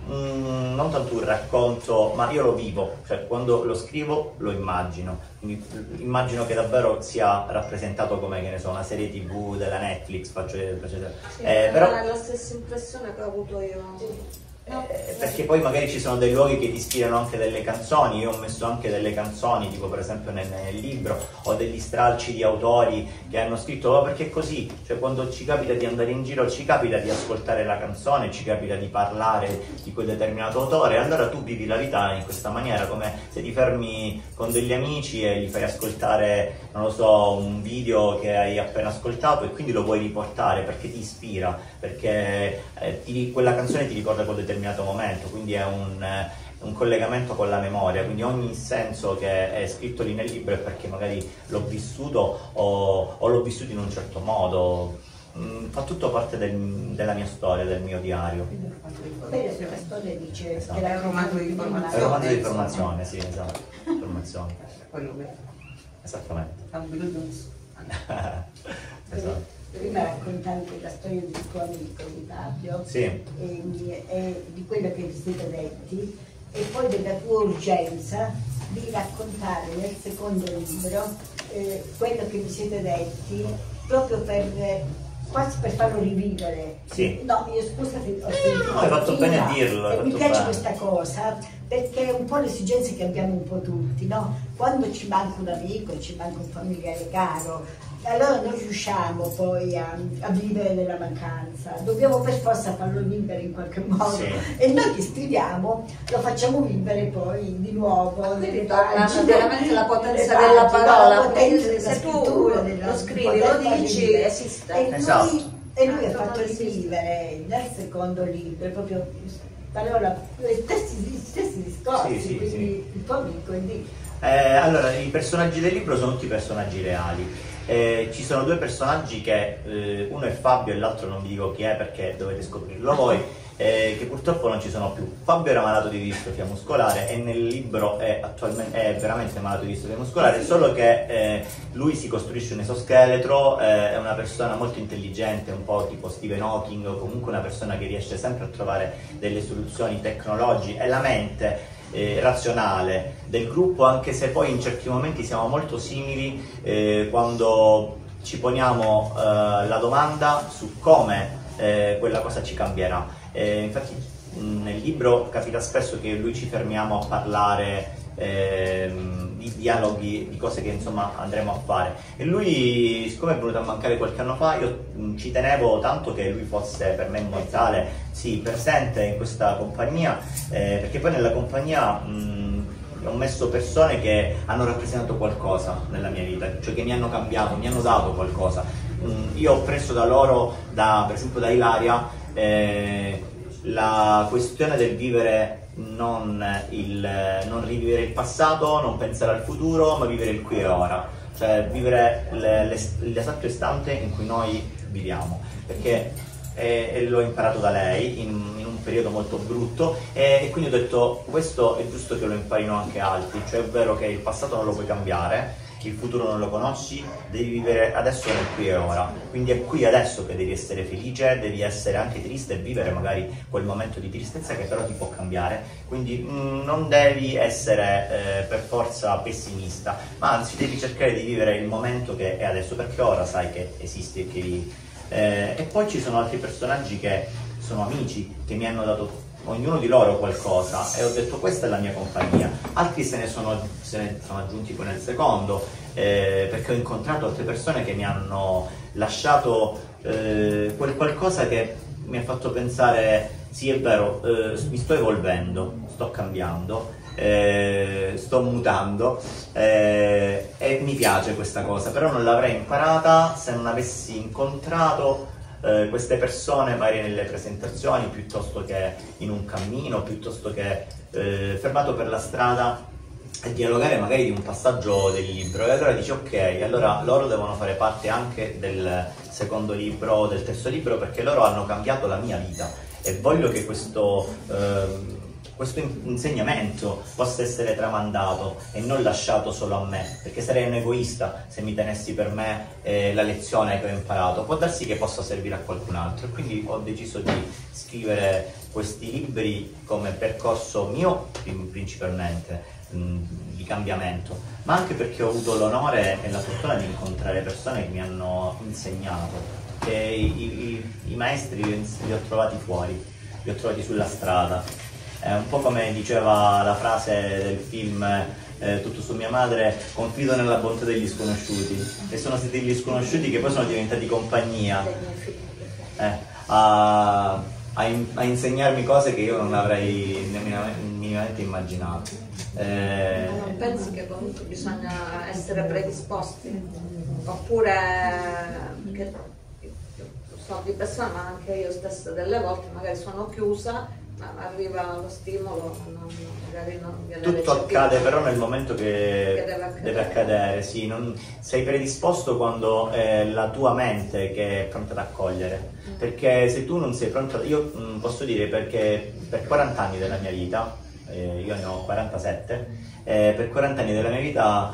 Mm, non tanto un racconto, ma io lo vivo, cioè quando lo scrivo lo immagino, quindi immagino che davvero sia rappresentato come, che ne so, una serie tv della Netflix, faccio, faccio,
sì,
eh, però
è la stessa impressione che ho avuto io. No.
Eh, perché poi magari ci sono dei luoghi che ti ispirano anche delle canzoni. Io ho messo anche delle canzoni, tipo per esempio nel, nel libro, o degli stralci di autori che hanno scritto, ma perché è così, cioè quando ci capita di andare in giro, ci capita di ascoltare la canzone, ci capita di parlare di quel determinato autore, allora tu vivi la vita in questa maniera, come se ti fermi con degli amici e gli fai ascoltare, non lo so, un video che hai appena ascoltato, e quindi lo vuoi riportare perché ti ispira, perché eh, ti, quella canzone ti ricorda quel determinato determinato momento, quindi è un, un collegamento con la memoria, quindi ogni senso che è scritto lì nel libro è perché magari l'ho vissuto o, o l'ho vissuto in un certo modo. Mm, fa tutto parte del, della mia storia, del mio diario.
Beh, la storia dice
Esatto.
che
È un romanzo di
È un
informazione.
romanzo di formazione, sì, esatto. Formazione.
Quello che
Esattamente.
è un blues.
Esatto.
Prima raccontavi la storia del tuo amico di Fabio
Sì.
e, e di quello che vi siete detti e poi della tua urgenza di raccontare nel secondo libro eh, quello che vi siete detti proprio per quasi per farlo rivivere.
Sì.
No, io scusati, ho sentito.
No, hai fatto bene a
prima,
dirlo, hai
e mi
fatto
piace
bene.
questa cosa perché è un po' l'esigenza che abbiamo un po' tutti, no? Quando ci manca un amico, ci manca un familiare caro, allora non riusciamo poi a, a vivere nella mancanza, dobbiamo per forza farlo vivere in qualche modo
Sì.
e noi che scriviamo lo facciamo vivere poi di nuovo nelle
Torna
pagine,
veramente la potenza
nelle
della
pagine,
parola,
la potenza
quindi
della
se tu
scrittura, della
lo scrivi, lo
poterla
dici,
vivere.
esiste.
E lui,
Esatto.
e lui ha fatto
Esiste.
rivivere nel secondo libro proprio parola, gli stessi, gli stessi discorsi,
Sì, sì,
quindi
sì.
il tuo amico è lì.
Eh, allora, i personaggi del libro sono tutti personaggi reali. Eh, ci sono due personaggi che, eh, uno è Fabio e l'altro non vi dico chi è perché dovete scoprirlo voi, eh, che purtroppo non ci sono più. Fabio era malato di distrofia muscolare e nel libro è, attualmente, è veramente malato di distrofia muscolare, solo che eh, lui si costruisce un esoscheletro, eh, è una persona molto intelligente, un po' tipo Stephen Hawking, o comunque una persona che riesce sempre a trovare delle soluzioni tecnologiche, e la mente Eh, razionale del gruppo, anche se poi in certi momenti siamo molto simili eh, quando ci poniamo eh, la domanda su come eh, quella cosa ci cambierà. Eh, infatti mh, nel libro capita spesso che lui ci fermiamo a parlare ehm, di dialoghi, di cose che insomma andremo a fare, e lui, siccome è venuto a mancare qualche anno fa, io mh, ci tenevo tanto che lui fosse per me immortale, sì, presente in questa compagnia, eh, perché poi nella compagnia mh, ho messo persone che hanno rappresentato qualcosa nella mia vita, cioè che mi hanno cambiato, mi hanno dato qualcosa. Mh, io ho preso da loro, da, per esempio da Ilaria, eh, la questione del vivere non, il, non rivivere il passato, non pensare al futuro, ma vivere il qui e ora, cioè vivere l'esatto istante in cui noi viviamo, perché e, e l'ho imparato da lei in, in un periodo molto brutto e, e quindi ho detto questo è giusto che lo imparino anche altri, cioè è vero che il passato non lo puoi cambiare, il futuro non lo conosci, devi vivere adesso nel qui e ora, quindi è qui adesso che devi essere felice, devi essere anche triste e vivere magari quel momento di tristezza che però ti può cambiare, quindi mh, non devi essere eh, per forza pessimista, ma anzi devi cercare di vivere il momento che è adesso, perché ora sai che esisti e che vivi. Eh, e poi ci sono altri personaggi che sono amici, che mi hanno dato ognuno di loro qualcosa e ho detto questa è la mia compagnia. Altri se ne sono, se ne sono aggiunti poi nel secondo, eh, perché ho incontrato altre persone che mi hanno lasciato eh, quel qualcosa che mi ha fatto pensare sì è vero, eh, mi sto evolvendo, sto cambiando, eh, sto mutando eh, e mi piace questa cosa, però non l'avrei imparata se non avessi incontrato eh, queste persone magari nelle presentazioni, piuttosto che in un cammino, piuttosto che eh, fermato per la strada a dialogare magari di un passaggio del libro, e allora dici ok, allora loro devono fare parte anche del secondo libro, del terzo libro, perché loro hanno cambiato la mia vita e voglio che questo eh, questo insegnamento possa essere tramandato e non lasciato solo a me, perché sarei un egoista se mi tenessi per me eh, la lezione che ho imparato. Può darsi che possa servire a qualcun altro, e quindi ho deciso di scrivere questi libri come percorso mio principalmente mh, di cambiamento, ma anche perché ho avuto l'onore e la fortuna di incontrare persone che mi hanno insegnato, che i, i, i maestri li ho trovati fuori, li ho trovati sulla strada. È un po' come diceva la frase del film eh, Tutto su mia madre, confido nella bontà degli sconosciuti, e sono stati gli sconosciuti che poi sono diventati compagnia eh, a, a, in, a insegnarmi cose che io non avrei minimamente immaginato. Eh,
Non pensi che comunque bisogna essere predisposti? Oppure che so di persona, ma anche io stessa delle volte magari sono chiusa arriva lo stimolo, non, magari non viene
tutto
recepito.
accade però nel momento che,
che deve accadere,
deve accadere sì, non, sei predisposto quando è la tua mente che è pronta ad accogliere, mm. perché se tu non sei pronto, io mh, posso dire perché per quaranta anni della mia vita, eh, io ne ho quarantasette, eh, per quaranta anni della mia vita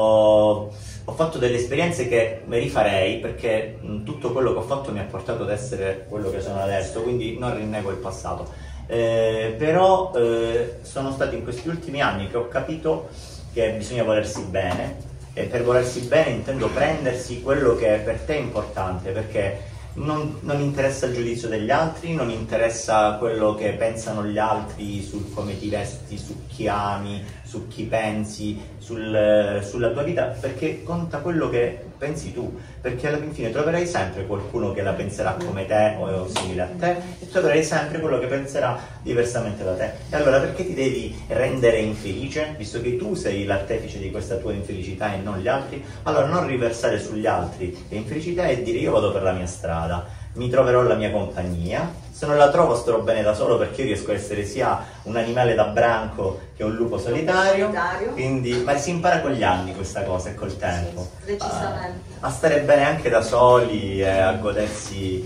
ho, ho fatto delle esperienze che mi rifarei, perché mh, tutto quello che ho fatto mi ha portato ad essere quello che sono adesso, quindi non rinnego il passato. Eh, però eh, sono stati in questi ultimi anni che ho capito che bisogna volersi bene, e per volersi bene intendo prendersi quello che per te è importante, perché non, non interessa il giudizio degli altri, non interessa quello che pensano gli altri sul come ti vesti, su chi ami, su chi pensi, sul, sulla tua vita, perché conta quello che pensi tu, perché alla fine troverai sempre qualcuno che la penserà come te o simile a te, e troverai sempre quello che penserà diversamente da te. E allora perché ti devi rendere infelice, visto che tu sei l'artefice di questa tua infelicità e non gli altri? Allora non riversare sugli altri l'infelicità e dire io vado per la mia strada, mi troverò la mia compagnia, se non la trovo starò bene da solo, perché io riesco a essere sia un animale da branco che un lupo solitario, solitario. Quindi, ma si impara con gli anni questa cosa e col tempo,
sì, decisamente.
A, a stare bene anche da soli e a godersi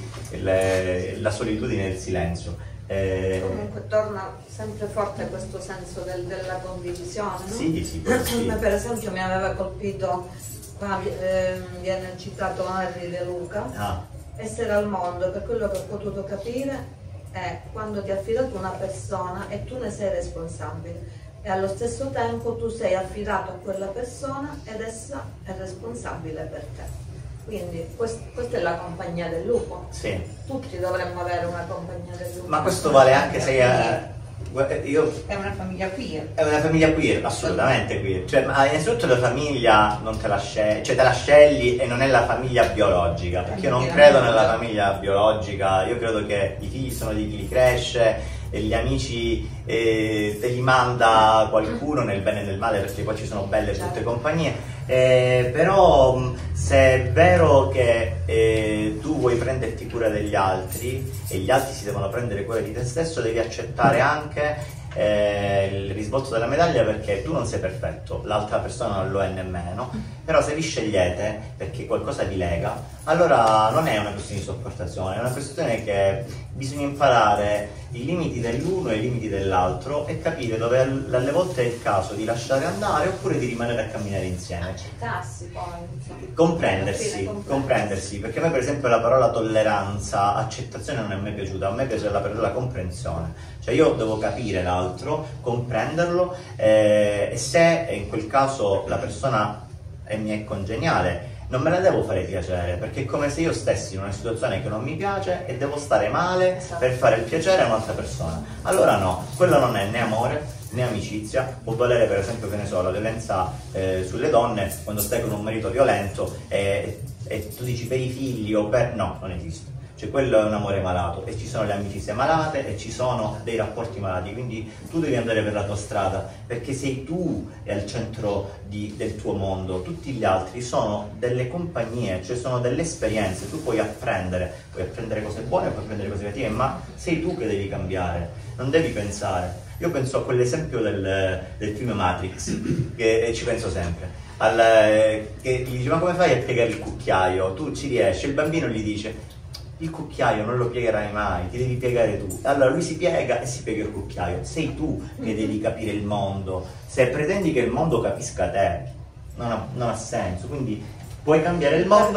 le, la solitudine e il silenzio.
Eh, comunque torna sempre forte questo senso del, della condivisione, no?
Sì, sì, sì.
Per esempio mi aveva colpito, qua eh, viene citato Henry De Luca, ah. Essere al mondo, per quello che ho potuto capire, è quando ti ha affidato una persona e tu ne sei responsabile, e allo stesso tempo tu sei affidato a quella persona ed essa è responsabile per te. Quindi quest questa è la compagnia del lupo.
Sì.
Tutti dovremmo avere una compagnia del lupo.
Ma questo vale anche se io... Io,
è una famiglia queer.
È una famiglia queer, assolutamente queer. Cioè, ma innanzitutto la famiglia non te la scegli, cioè te la scegli e non è la famiglia biologica, perché io non credo nella famiglia biologica, io credo che i figli sono di chi li cresce e gli amici eh, te li manda qualcuno nel bene e nel male, perché poi ci sono belle brutte compagnie. Eh, però se è vero che eh, tu vuoi prenderti cura degli altri e gli altri si devono prendere cura di te stesso, devi accettare anche eh, il risvolto della medaglia, perché tu non sei perfetto, l'altra persona non lo è nemmeno, però se vi scegliete perché qualcosa vi lega, allora non è una questione di sopportazione, è una questione che bisogna imparare i limiti dell'uno e i limiti dell'altro e capire dove alle volte è il caso di lasciare andare oppure di rimanere a camminare insieme.
Accettarsi poi.
Comprendersi, comprendersi, perché a me per esempio la parola tolleranza, accettazione non è mai piaciuta, a me piace la parola comprensione, cioè io devo capire l'altro, comprenderlo eh, e se in quel caso la persona è, mi è congeniale, non me la devo fare piacere, perché è come se io stessi in una situazione che non mi piace e devo stare male esatto. per fare il piacere a un'altra persona. Allora no, quello non è né amore né amicizia. Può valere per esempio, che ne so, la violenza eh, sulle donne, quando stai con un marito violento e, e tu dici per i figli o per... no, non esiste. Cioè quello è un amore malato e ci sono le amicizie malate e ci sono dei rapporti malati, quindi tu devi andare per la tua strada, perché sei tu al centro di, del tuo mondo, tutti gli altri sono delle compagnie, cioè sono delle esperienze, tu puoi apprendere, puoi apprendere cose buone, puoi apprendere cose negative, ma sei tu che devi cambiare, non devi pensare. Io penso a quell'esempio del, del film Matrix, che ci penso sempre, al, che gli dice ma come fai a piegare il cucchiaio? Tu ci riesci, il bambino gli dice il cucchiaio non lo piegherai mai, ti devi piegare tu. Allora lui si piega e si piega il cucchiaio. Sei tu che devi capire il mondo. Se pretendi che il mondo capisca te, non ha, non ha senso. Quindi puoi cambiare il mondo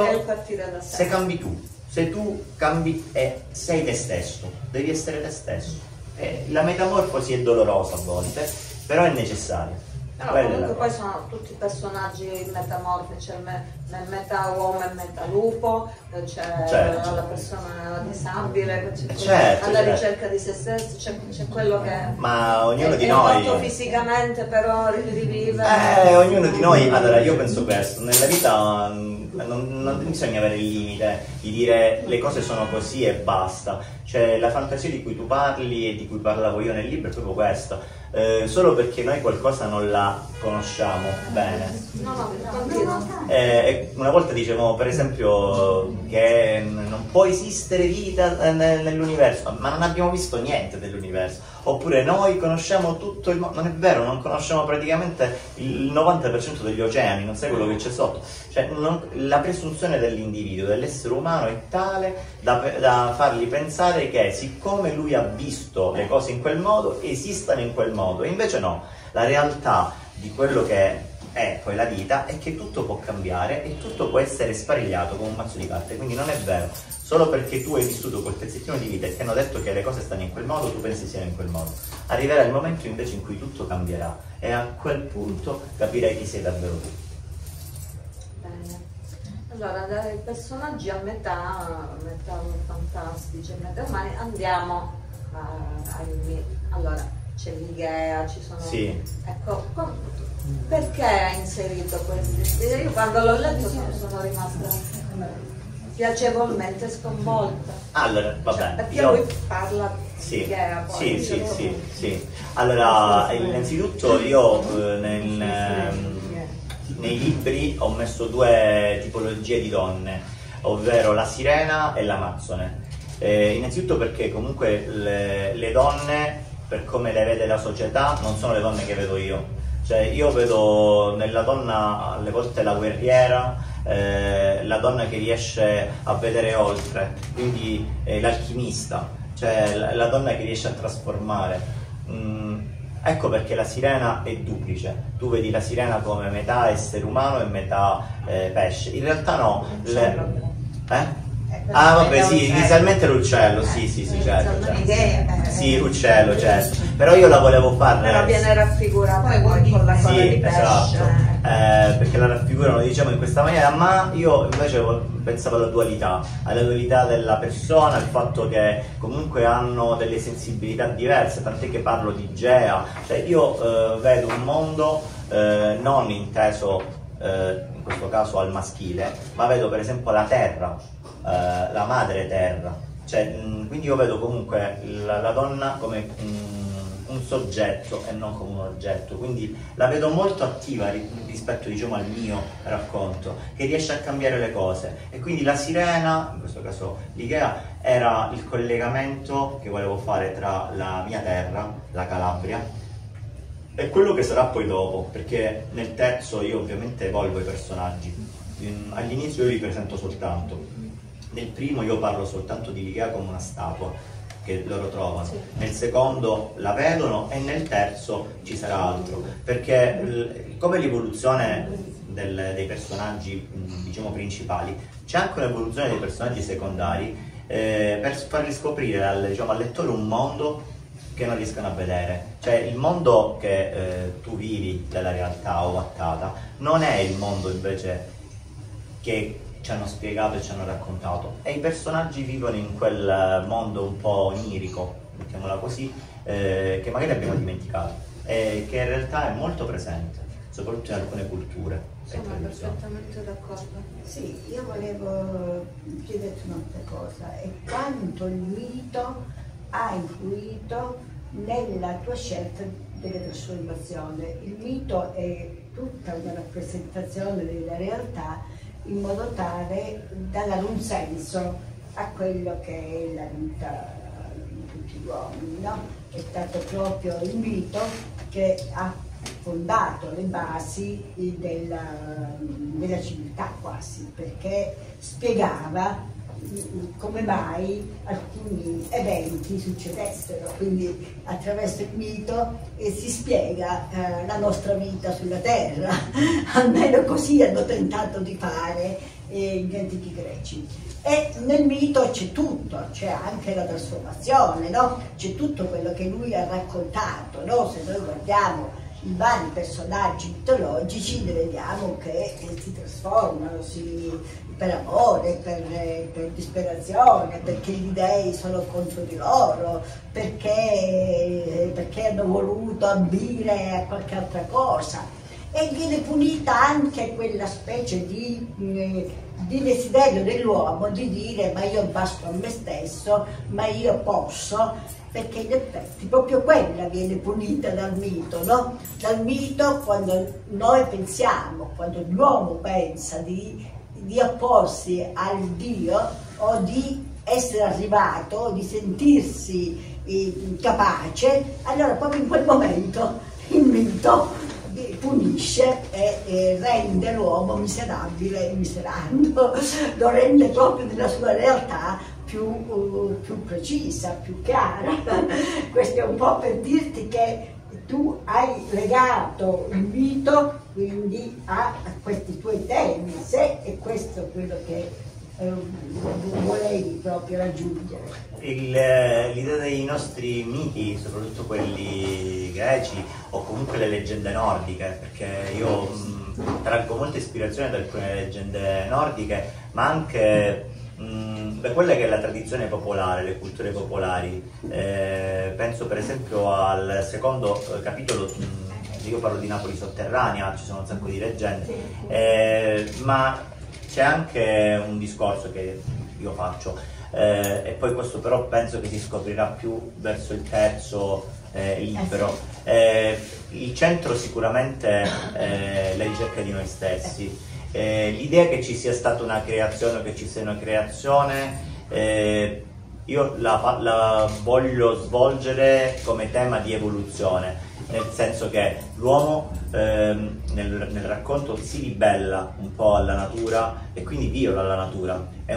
se cambi tu. Se tu cambi e sei te stesso, devi essere te stesso. E la metamorfosi è dolorosa a volte, però è necessaria.
No, comunque poi sono tutti personaggi metamorfici, c'è il meta uomo e il meta lupo, c'è certo. la persona disabile, c'è
certo,
alla
certo.
ricerca di se stesso, c'è quello che
ma ognuno
è,
di
è
noi
morto fisicamente però rivive.
Eh, ognuno di noi, allora io penso questo, nella vita non, non bisogna avere il limite di dire le cose sono così e basta, cioè la fantasia di cui tu parli e di cui parlavo io nel libro è proprio questa. Eh, solo perché noi qualcosa non la conosciamo bene.
No, no, continua.
Eh, una volta dicevamo per esempio che non può esistere vita nell'universo, ma non abbiamo visto niente dell'universo. l'universo. Oppure noi conosciamo tutto il mondo. Non è vero, non conosciamo praticamente il novanta per cento degli oceani, non sai quello che c'è sotto. Cioè, non, la presunzione dell'individuo, dell'essere umano è tale da, da fargli pensare che siccome lui ha visto le cose in quel modo, esistano in quel modo. E invece no, la realtà di quello che è poi la vita è che tutto può cambiare e tutto può essere sparigliato come un mazzo di carte. Quindi non è vero, solo perché tu hai vissuto quel pezzettino di vita e ti hanno detto che le cose stanno in quel modo, tu pensi siano in quel modo. Arriverà il momento invece in cui tutto cambierà e a quel punto capirai chi sei davvero tu.
Bene. Allora, dai personaggi a metà, metà fantastici, a metà umani, andiamo a, ai... Allora, c'è l'Igea, ci sono...
Sì.
Ecco, com... perché ha inserito questi? Io quando l'ho letto sono, sono rimasta piacevolmente sconvolta.
Allora, va bene.
Perché
io...
lui parla
sì,
di Igea, poi.
sì, sì, sì, sì. Allora, innanzitutto io eh, nel, ehm, nei libri ho messo due tipologie di donne, ovvero la sirena e l'amazzone. Eh, innanzitutto perché comunque le, le donne, per come le vede la società, non sono le donne che vedo io. Cioè io vedo nella donna alle volte la guerriera, eh, la donna che riesce a vedere oltre, quindi eh, l'alchimista, cioè la, la donna che riesce a trasformare. Mm, ecco perché la sirena è duplice. Tu vedi la sirena come metà essere umano e metà eh, pesce. In realtà no. Le... Eh? Ah vabbè sì, inizialmente l'uccello, sì sì sì certo, certo. Sì, uccello certo, però io la volevo fare...
Però viene raffigurata poi con la coda
sì,
di pesce.
Esatto, eh, perché la raffigurano diciamo in questa maniera, ma io invece pensavo alla dualità, alla dualità della persona, il fatto che comunque hanno delle sensibilità diverse, tant'è che parlo di Gea, cioè io eh, vedo un mondo eh, non inteso eh, in questo caso al maschile, ma vedo per esempio la terra, Uh, la madre terra, cioè, mh, quindi io vedo comunque la, la donna come mh, un soggetto e non come un oggetto, quindi la vedo molto attiva ri rispetto diciamo al mio racconto, che riesce a cambiare le cose, e quindi la sirena, in questo caso l'Igea, era il collegamento che volevo fare tra la mia terra, la Calabria, e quello che sarà poi dopo, perché nel terzo io ovviamente evolvo i personaggi. All'inizio io li presento soltanto. Nel primo io parlo soltanto di Ligea come una statua che loro trovano, sì. Nel secondo la vedono e nel terzo ci sarà altro, perché come l'evoluzione dei personaggi diciamo principali, c'è anche un'evoluzione dei personaggi secondari eh, per fargli scoprire al, diciamo, al lettore un mondo che non riescono a vedere. Cioè il mondo che eh, tu vivi della realtà ovattata non è il mondo invece che ci hanno spiegato e ci hanno raccontato, e i personaggi vivono in quel mondo un po' onirico, mettiamola così, eh, che magari abbiamo dimenticato e che in realtà è molto presente, soprattutto in alcune culture.
Sono perfettamente d'accordo.
Sì, io volevo chiederti un'altra cosa, e quanto il mito ha influito nella tua scelta delle trasformazioni. Il mito è tutta una rappresentazione della realtà in modo tale da dare un senso a quello che è la vita di tutti gli uomini, no? È stato proprio il mito che ha fondato le basi della, della civiltà quasi, perché spiegava come mai alcuni eventi succedessero, quindi attraverso il mito eh, si spiega eh, la nostra vita sulla terra, almeno così hanno tentato di fare eh, gli antichi greci. E nel mito c'è tutto, c'è anche la trasformazione, no? C'è tutto quello che lui ha raccontato, no? Se noi guardiamo i vari personaggi mitologici vediamo che si trasformano, si, per amore, per, per disperazione, perché gli dei sono contro di loro, perché, perché hanno voluto ambire a qualche altra cosa, e viene punita anche quella specie di, di desiderio dell'uomo di dire ma io basto a me stesso, ma io posso, perché in effetti proprio quella viene punita dal mito, no? Dal mito, quando noi pensiamo, quando l'uomo pensa di, di opporsi al Dio o di essere arrivato, o di sentirsi eh, capace, allora proprio in quel momento il mito punisce e, e rende l'uomo miserabile e miserando, lo rende proprio nella sua realtà più, uh, più precisa, più chiara. Questo è un po' per dirti che tu hai legato il mito quindi a, a questi tuoi temi, se è questo quello che eh, volevi proprio raggiungere.
L'idea dei nostri miti, soprattutto quelli greci o comunque le leggende nordiche, perché io mh, traggo molta ispirazione da alcune leggende nordiche, ma anche mh, da quella che è la tradizione popolare, le culture popolari. Eh, penso per esempio al secondo capitolo, mh, io parlo di Napoli sotterranea, ci sono un sacco di leggende, eh, ma c'è anche un discorso che io faccio. Eh, e poi questo però penso che si scoprirà più verso il terzo eh, libro. Eh, il centro sicuramente è la ricerca di noi stessi. Eh, l'idea che ci sia stata una creazione o che ci sia una creazione, eh, io la, la voglio svolgere come tema di evoluzione, nel senso che l'uomo ehm, nel, nel racconto si ribella un po' alla natura e quindi viola la natura. È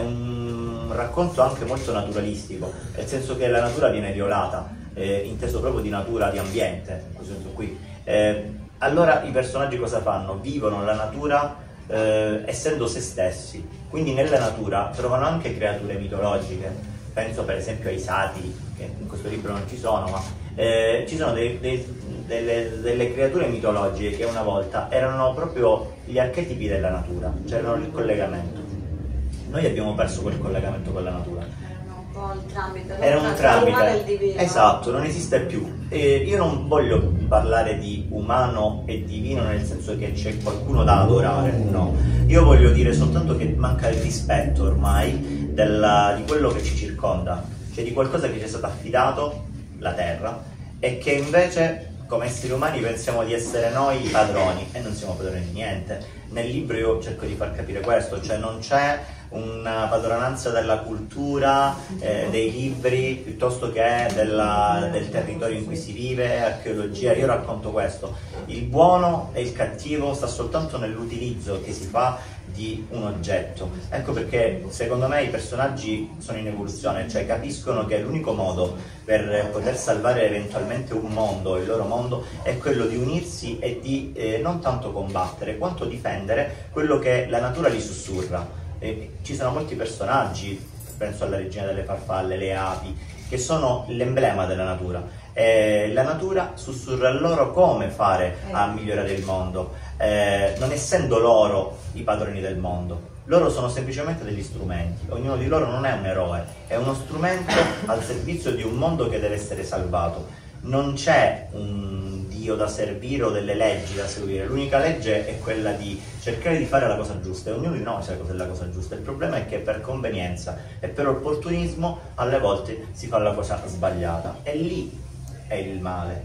un racconto anche molto naturalistico, nel senso che la natura viene violata, eh, inteso proprio di natura, di ambiente, in questo senso qui. Eh, allora i personaggi cosa fanno? Vivono la natura eh, essendo se stessi, quindi nella natura trovano anche creature mitologiche. Penso per esempio ai satiri, che in questo libro non ci sono, ma eh, ci sono dei, dei, delle, delle creature mitologiche che una volta erano proprio gli archetipi della natura, c'erano il collegamento. Noi abbiamo perso quel collegamento con la natura.
Era un po' il tramite,
Era un tramite,
il divino.
Esatto, non esiste più. E io non voglio parlare di umano e divino nel senso che c'è qualcuno da adorare, no. Io voglio dire soltanto che manca il rispetto ormai della, di quello che ci circonda, cioè di qualcosa che ci è stato affidato, la terra, e che invece come esseri umani pensiamo di essere noi i padroni e non siamo padroni di niente. Nel libro io cerco di far capire questo, cioè non c'è una padronanza della cultura, eh, dei libri, piuttosto che della, del territorio in cui si vive, archeologia. Io racconto questo. Il buono e il cattivo sta soltanto nell'utilizzo che si fa di un oggetto. Ecco perché secondo me i personaggi sono in evoluzione, cioè capiscono che l'unico modo per poter salvare eventualmente un mondo, il loro mondo, è quello di unirsi e di eh, non tanto combattere quanto difendere quello che la natura gli sussurra. E ci sono molti personaggi, penso alla regina delle farfalle, le api, che sono l'emblema della natura. Eh, la natura sussurra a loro come fare a migliorare il mondo, eh, non essendo loro i padroni del mondo. Loro sono semplicemente degli strumenti, ognuno di loro non è un eroe, è uno strumento al servizio di un mondo che deve essere salvato. Non c'è un Dio da servire o delle leggi da seguire, l'unica legge è quella di cercare di fare la cosa giusta e ognuno di noi sa cos'è la cosa giusta. Il problema è che per convenienza e per opportunismo alle volte si fa la cosa sbagliata e lì è il male,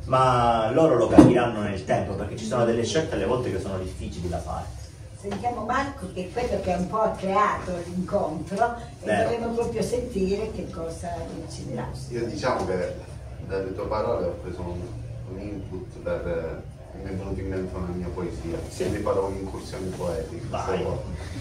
ma loro lo capiranno nel tempo perché ci sono delle scelte alle volte che sono difficili da fare.
Sentiamo Marco, che è quello che un po' ha creato l'incontro, e
Beh.
dovremmo proprio sentire che cosa ci dirà.
Io diciamo che dalle tue parole ho preso un, un input per, mi è venuto in mente una mia poesia,
Sì.
quindi farò un'incursione poetica.
Vai.
Se vuoi.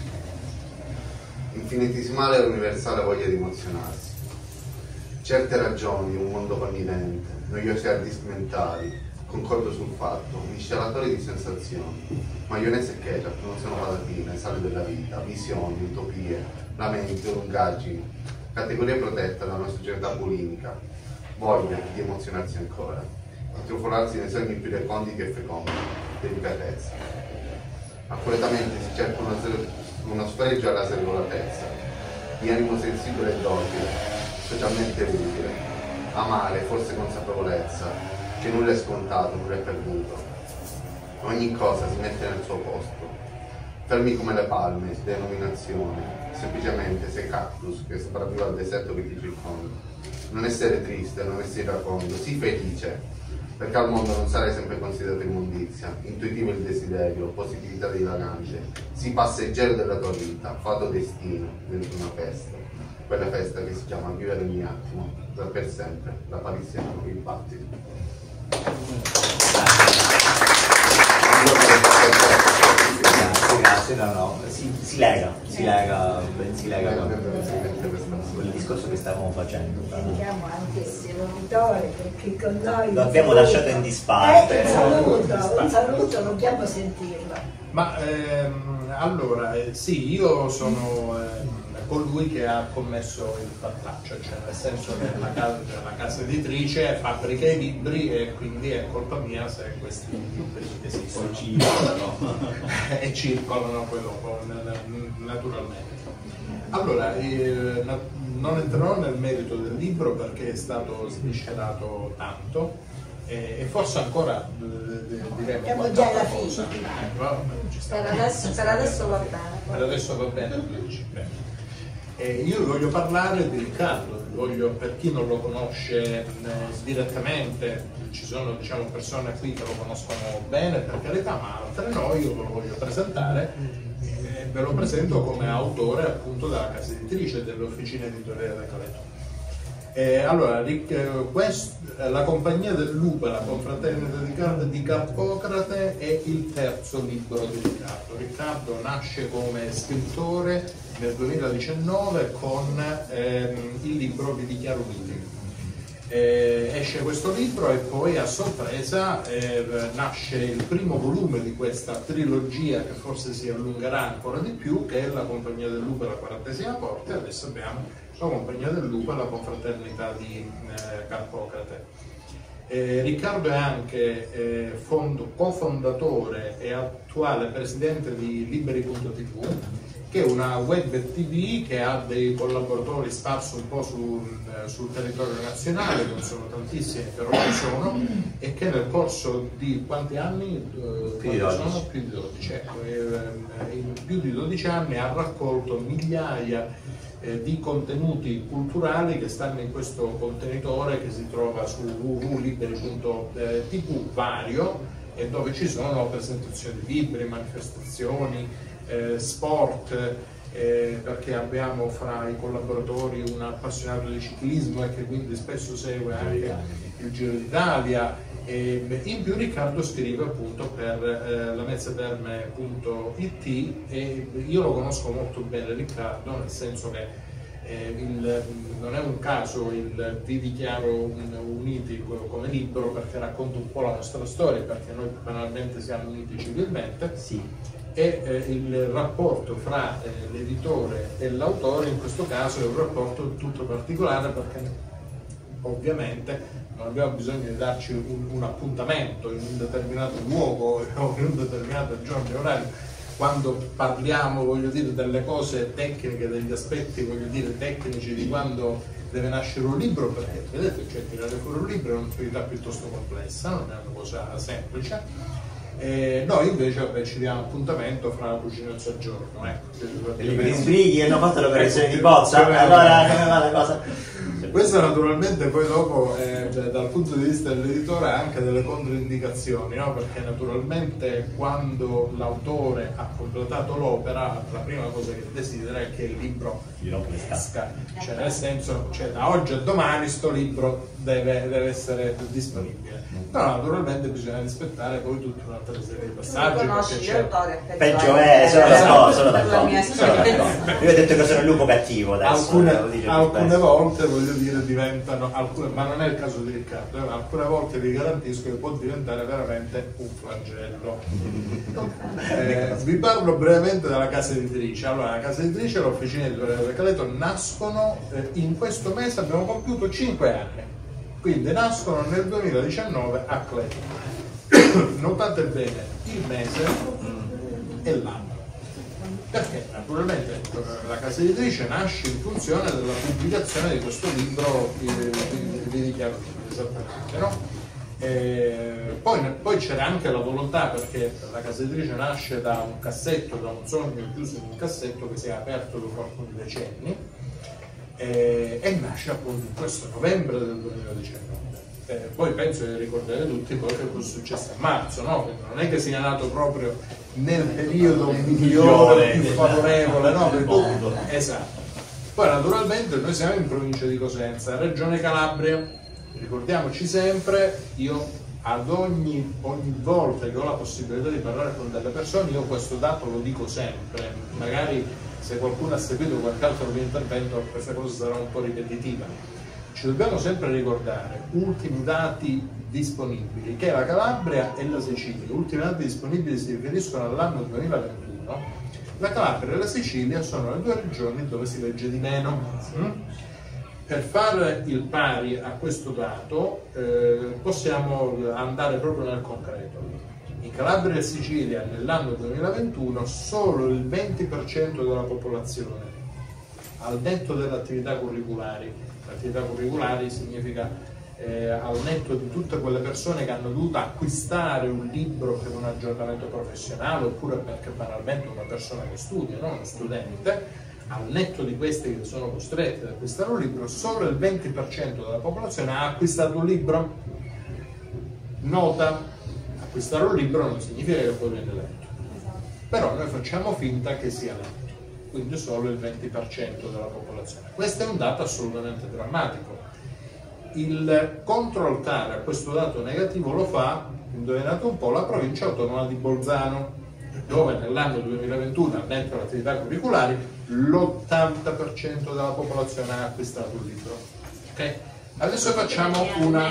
Infinitesimale e universale voglia di emozionarsi. Certe ragioni, un mondo connivente, noiosi hard disk mentali, concordo sul fatto, miscelatori di sensazioni, maionese e ketchup non sono patatine, sale della vita, visioni, utopie, lamenti, lungaggini, categoria protetta da una società bulimica, voglia di emozionarsi ancora, di trufolarsi nei sogni più reconditi e fecondi, delicatezza. Accuratamente si cerca una, uno sfregio alla servolatezza, di animo sensibile e docile, socialmente utile, amare, forse consapevolezza, che nulla è scontato, nulla è perduto. Ogni cosa si mette nel suo posto. Fermi come le palme, denominazione, semplicemente sei cactus che sopravvive al deserto che ti circonda. Non essere triste, non essere iracondo, sii felice, perché al mondo non sarai sempre considerato immondizia, intuitivo il desiderio, positività dilagante, sii passeggero della tua vita, fato destino dentro una festa. quella festa che si chiama Vivere ogni attimo, per sempre, da Paliziano, il battito.
Grazie, grazie, no, no, si, si lega, si lega, ben si lega con il discorso che stavamo facendo.
Sentiamo anche il ronditore perché con noi...
Lo abbiamo lasciato in disparte.
Eh, un saluto, un saluto, dobbiamo sentirlo.
Ma ehm, allora, eh, sì, io sono eh, colui che ha commesso il fattaccio, cioè nel senso che la casa, la casa editrice fabbrica i libri e quindi è colpa mia se questi libri esistono e circolano poi dopo, naturalmente. Allora, eh, non entrerò nel merito del libro perché è stato sviscerato tanto e, e forse ancora eh, diremo
Siamo già alla
cosa.
fine.
Eh, vabbè, ci sta.
Per adesso, per adesso va bene.
Per adesso va bene, bene. Eh, io vi voglio parlare di Riccardo, voglio, per chi non lo conosce eh, direttamente, ci sono diciamo, persone qui che lo conoscono bene per carità, ma altre no, io ve lo voglio presentare e eh, ve lo presento come autore appunto della casa editrice delle officine editoriali da Caleto. Eh, allora, Ric, quest, la compagnia del Lupo, la confraternita di, di Carpocrate è il terzo libro di Riccardo. Riccardo nasce come scrittore nel duemiladiciannove con ehm, il libro Vi dichiaro uniti. Eh, esce questo libro e poi a sorpresa eh, nasce il primo volume di questa trilogia che forse si allungherà ancora di più, che è La compagnia del Lupo e la quarantesima porta, e adesso abbiamo La compagnia del Lupo e la confraternita di eh, Carpocrate. Eh, Riccardo è anche eh, cofondatore e attuale presidente di Liberi punto tivù, che è una web tivù che ha dei collaboratori sparsi un po' sul, sul territorio nazionale, non sono tantissimi, però ci sono, e che nel corso di quanti anni? Eh,
più, di
sono? più di dodici. Ecco, eh, in più di dodici anni ha raccolto migliaia eh, di contenuti culturali che stanno in questo contenitore che si trova su w w w punto liberi punto tivù vario, e dove ci sono presentazioni di libri, manifestazioni, Eh, sport, eh, perché abbiamo fra i collaboratori un appassionato di ciclismo e che quindi spesso segue anche il Giro d'Italia, e in più Riccardo scrive appunto per eh, la mezzaterme punto it, e io lo conosco molto bene Riccardo, nel senso che eh, il, non è un caso il Vi dichiaro uniti come libro, perché racconta un po' la nostra storia, perché noi banalmente siamo uniti civilmente.
Sì.
E eh, il rapporto fra eh, l'editore e l'autore in questo caso è un rapporto tutto particolare, perché ovviamente non abbiamo bisogno di darci un, un appuntamento in un determinato luogo o in un determinato giorno e orario quando parliamo, voglio dire, delle cose tecniche, degli aspetti, voglio dire, tecnici di quando deve nascere un libro, perché vedete, cioè, tirare fuori un libro è un'attività piuttosto complessa, non è una cosa semplice. Eh, noi invece vabbè, ci diamo appuntamento fra la cucina e il soggiorno, ecco.
E li sbrighi e hanno fatto l'operazione di bozza, allora come va la cosa?
Questo naturalmente poi dopo eh, dal punto di vista dell'editore ha anche delle controindicazioni, no? Perché naturalmente quando l'autore ha completato l'opera la prima cosa che desidera è che il libro esca, cioè nel senso, cioè, da oggi a domani sto libro deve, deve essere disponibile, però naturalmente bisogna rispettare poi tutta un'altra serie di passaggi.
Conosci gli autori,
peggio è, sono d'accordo, sono
per la mia
d'accordo. Io ho detto che sono il lupo cattivo adesso.
Alcune, alcune volte voglio dire diventano, alcune, ma non è il caso di Riccardo, eh, alcune volte vi garantisco che può diventare veramente un flagello. Eh, vi parlo brevemente della casa editrice. Allora, la casa editrice e l'officina editoriale da Caleto nascono, eh, in questo mese abbiamo compiuto cinque anni, quindi nascono nel duemiladiciannove a Caleto. Notate bene il mese e l'anno, perché naturalmente la casa editrice nasce in funzione della pubblicazione di questo libro Vi dichiaro esattamente, no? E poi, poi c'era anche la volontà, perché la casa editrice nasce da un cassetto, da un sogno chiuso in un cassetto che si è aperto dopo alcuni decenni, e, e nasce appunto in questo novembre del duemiladiciannove. Eh, poi penso di ricordare tutti poi che cosa è successo a marzo, no? Non è che sia nato proprio nel periodo migliore, più favorevole, no? Per tutto. Esatto. Poi naturalmente noi siamo in provincia di Cosenza, Regione Calabria, ricordiamoci sempre, io ad ogni, ogni volta che ho la possibilità di parlare con delle persone, io questo dato lo dico sempre, magari se qualcuno ha seguito qualche altro mio intervento questa cosa sarà un po' ripetitiva. Ci dobbiamo sempre ricordare, ultimi dati disponibili, che la Calabria e la Sicilia, gli ultimi dati disponibili si riferiscono all'anno duemilaventuno, la Calabria e la Sicilia sono le due regioni dove si legge di meno. Mm? Per fare il pari a questo dato eh, possiamo andare proprio nel concreto. In Calabria e Sicilia nell'anno duemilaventuno solo il venti per cento della popolazione, al netto delle attività curriculari, attività curriculari significa eh, al netto di tutte quelle persone che hanno dovuto acquistare un libro per un aggiornamento professionale oppure perché banalmente una persona che studia, no? Uno studente, al netto di questi che sono costretti ad acquistare un libro, solo il venti per cento della popolazione ha acquistato un libro. Nota, acquistare un libro non significa che poi viene letto, però noi facciamo finta che sia letto, quindi solo il venti per cento della popolazione. Questo è un dato assolutamente drammatico. Il controaltare a questo dato negativo lo fa, indovinate un po', la provincia autonoma di Bolzano, dove nell'anno duemilaventuno, dentro le attività curriculari, l'ottanta per cento della popolazione ha acquistato un libro. Okay? Adesso facciamo una...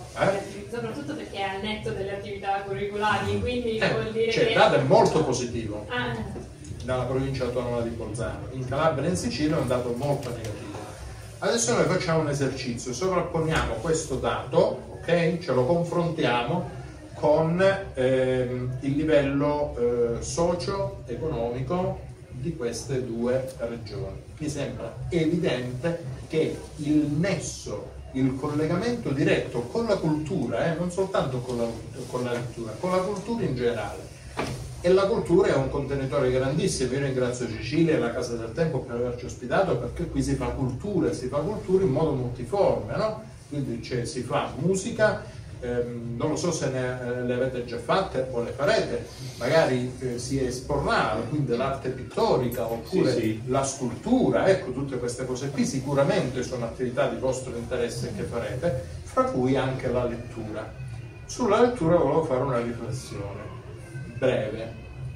Eh? Soprattutto perché è al netto delle attività curriculari, quindi
eh,
vuol dire
cioè,
che...
il dato è molto positivo
ah.
dalla provincia autonoma di Bolzano. In Calabria e in Sicilia è un dato molto negativo. Adesso noi facciamo un esercizio, sovrapponiamo questo dato, ok? Ce lo confrontiamo con ehm, il livello eh, socio-economico di queste due regioni. Mi sembra evidente che il nesso, il collegamento diretto con la cultura, eh, non soltanto con la, con la lettura, con la cultura in generale. E la cultura è un contenitore grandissimo. Io ringrazio Cecilia e la Casa del Tempo per averci ospitato, perché qui si fa cultura, si fa cultura in modo multiforme, no? Quindi cioè, si fa musica, ehm, non lo so se ne, eh, le avete già fatte o le farete, magari eh, si esporrà, quindi l'arte pittorica oppure
sì, sì.
la scultura, ecco, tutte queste cose qui sicuramente sono attività di vostro interesse che farete, fra cui anche la lettura. Sulla lettura volevo fare una riflessione breve,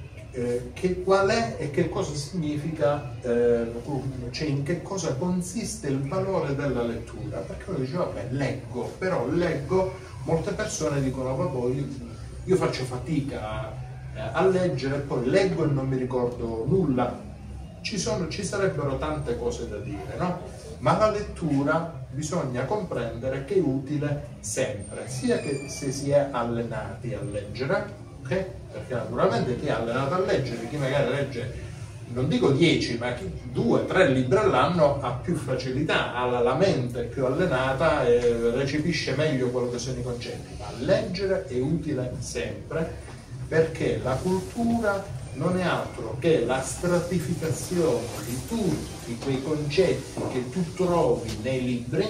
eh, che qual è e che cosa significa, eh, cioè in che cosa consiste il valore della lettura, perché uno dice vabbè leggo, però leggo, molte persone dicono vabbè io, io faccio fatica a, a leggere, poi leggo e non mi ricordo nulla. Ci, sono, ci sarebbero tante cose da dire, no? Ma la lettura bisogna comprendere che è utile sempre, sia che se si è allenati a leggere, okay? Perché naturalmente chi è allenato a leggere, chi magari legge, non dico dieci, ma chi due, tre libri all'anno ha più facilità, ha la mente più allenata e recepisce meglio quello che sono i concetti. Ma leggere è utile sempre, perché la cultura non è altro che la stratificazione di tutti quei concetti che tu trovi nei libri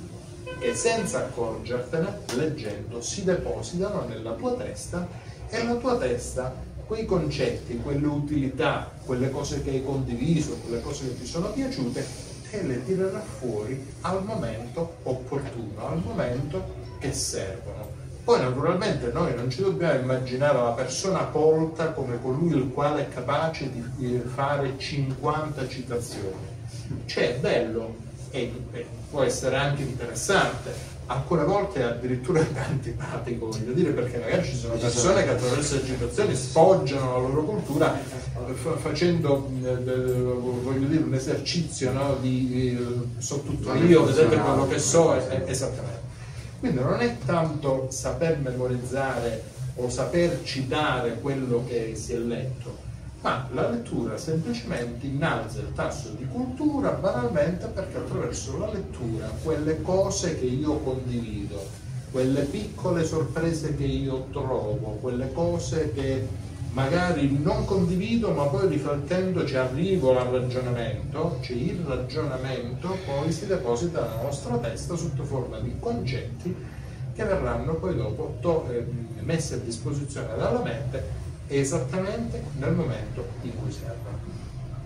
e senza accorgertene, leggendo, si depositano nella tua testa, e la tua testa quei concetti, quelle utilità, quelle cose che hai condiviso, quelle cose che ti sono piaciute, te le tirerà fuori al momento opportuno, al momento che servono. Poi naturalmente noi non ci dobbiamo immaginare la persona colta come colui il quale è capace di fare cinquanta citazioni. Cioè è bello e, e può essere anche interessante, alcune volte addirittura è antipatico, voglio dire, perché magari ci sono persone che attraverso le citazioni sfoggiano la loro cultura facendo, voglio dire, un esercizio, no, di so tutto io, vedete quello che so, esattamente. Quindi non è tanto saper memorizzare o saper citare quello che si è letto, ma la lettura semplicemente innalza il tasso di cultura, banalmente perché attraverso la lettura quelle cose che io condivido, quelle piccole sorprese che io trovo, quelle cose che magari non condivido ma poi riflettendo ci arrivo al ragionamento, cioè il ragionamento poi si deposita nella nostra testa sotto forma di concetti che verranno poi dopo to- eh, messi a disposizione dalla mente esattamente nel momento in cui servono.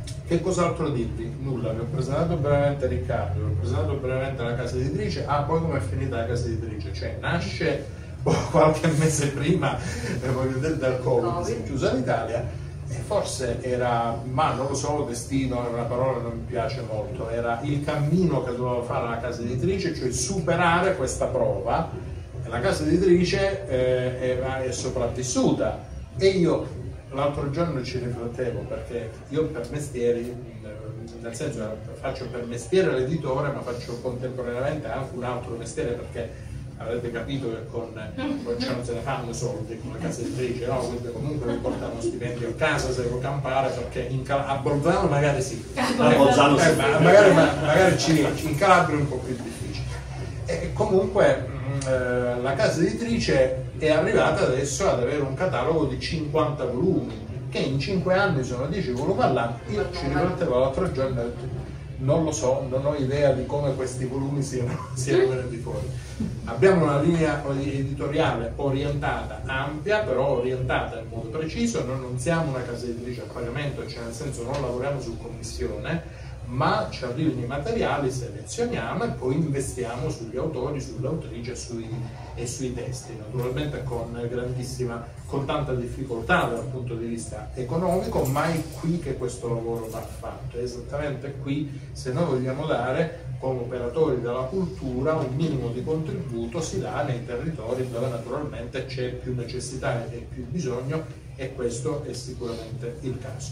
Che cos'altro dirvi? Nulla, vi ho presentato brevemente Riccardo, vi ho presentato brevemente la casa editrice. Ah, poi come è finita la casa editrice? Cioè nasce qualche mese prima eh, voglio dire, del Covid, si è chiusa l'Italia e forse era, ma non lo so, destino è una parola che non mi piace molto, era il cammino che doveva fare la casa editrice, cioè superare questa prova, e la casa editrice eh, è, è sopravvissuta. E io l'altro giorno ci riflettevo, perché io per mestieri, nel senso faccio per mestiere l'editore, ma faccio contemporaneamente anche un altro mestiere, perché avete capito che con, con cioè non se ne fanno soldi con la casa editrice, no? Quindi comunque mi portano uno stipendio a casa se devo campare, perché in Cal- a Bolzano magari sì,
A Bolzano sì.
eh, ma magari, ma, magari ci, in Calabria è un po' più difficile. E comunque mh, eh, la casa editrice è arrivata adesso ad avere un catalogo di cinquanta volumi, che in cinque anni sono dieci volumi all'anno. Io ci riflettevo l'altro giorno e ho detto, non lo so, non ho idea di come questi volumi siano, siano venuti fuori. Abbiamo una linea editoriale orientata, ampia, però orientata in modo preciso. Noi non siamo una casa editrice a pagamento, cioè nel senso non lavoriamo su commissione, ma ci arrivano i materiali, selezioniamo e poi investiamo sugli autori, sulle autrici e sui, e sui testi, naturalmente con grandissima, con tanta difficoltà dal punto di vista economico, ma è qui che questo lavoro va fatto, è esattamente qui. Se noi vogliamo dare come operatori della cultura un minimo di contributo, si dà nei territori dove naturalmente c'è più necessità e più bisogno, e questo è sicuramente il caso.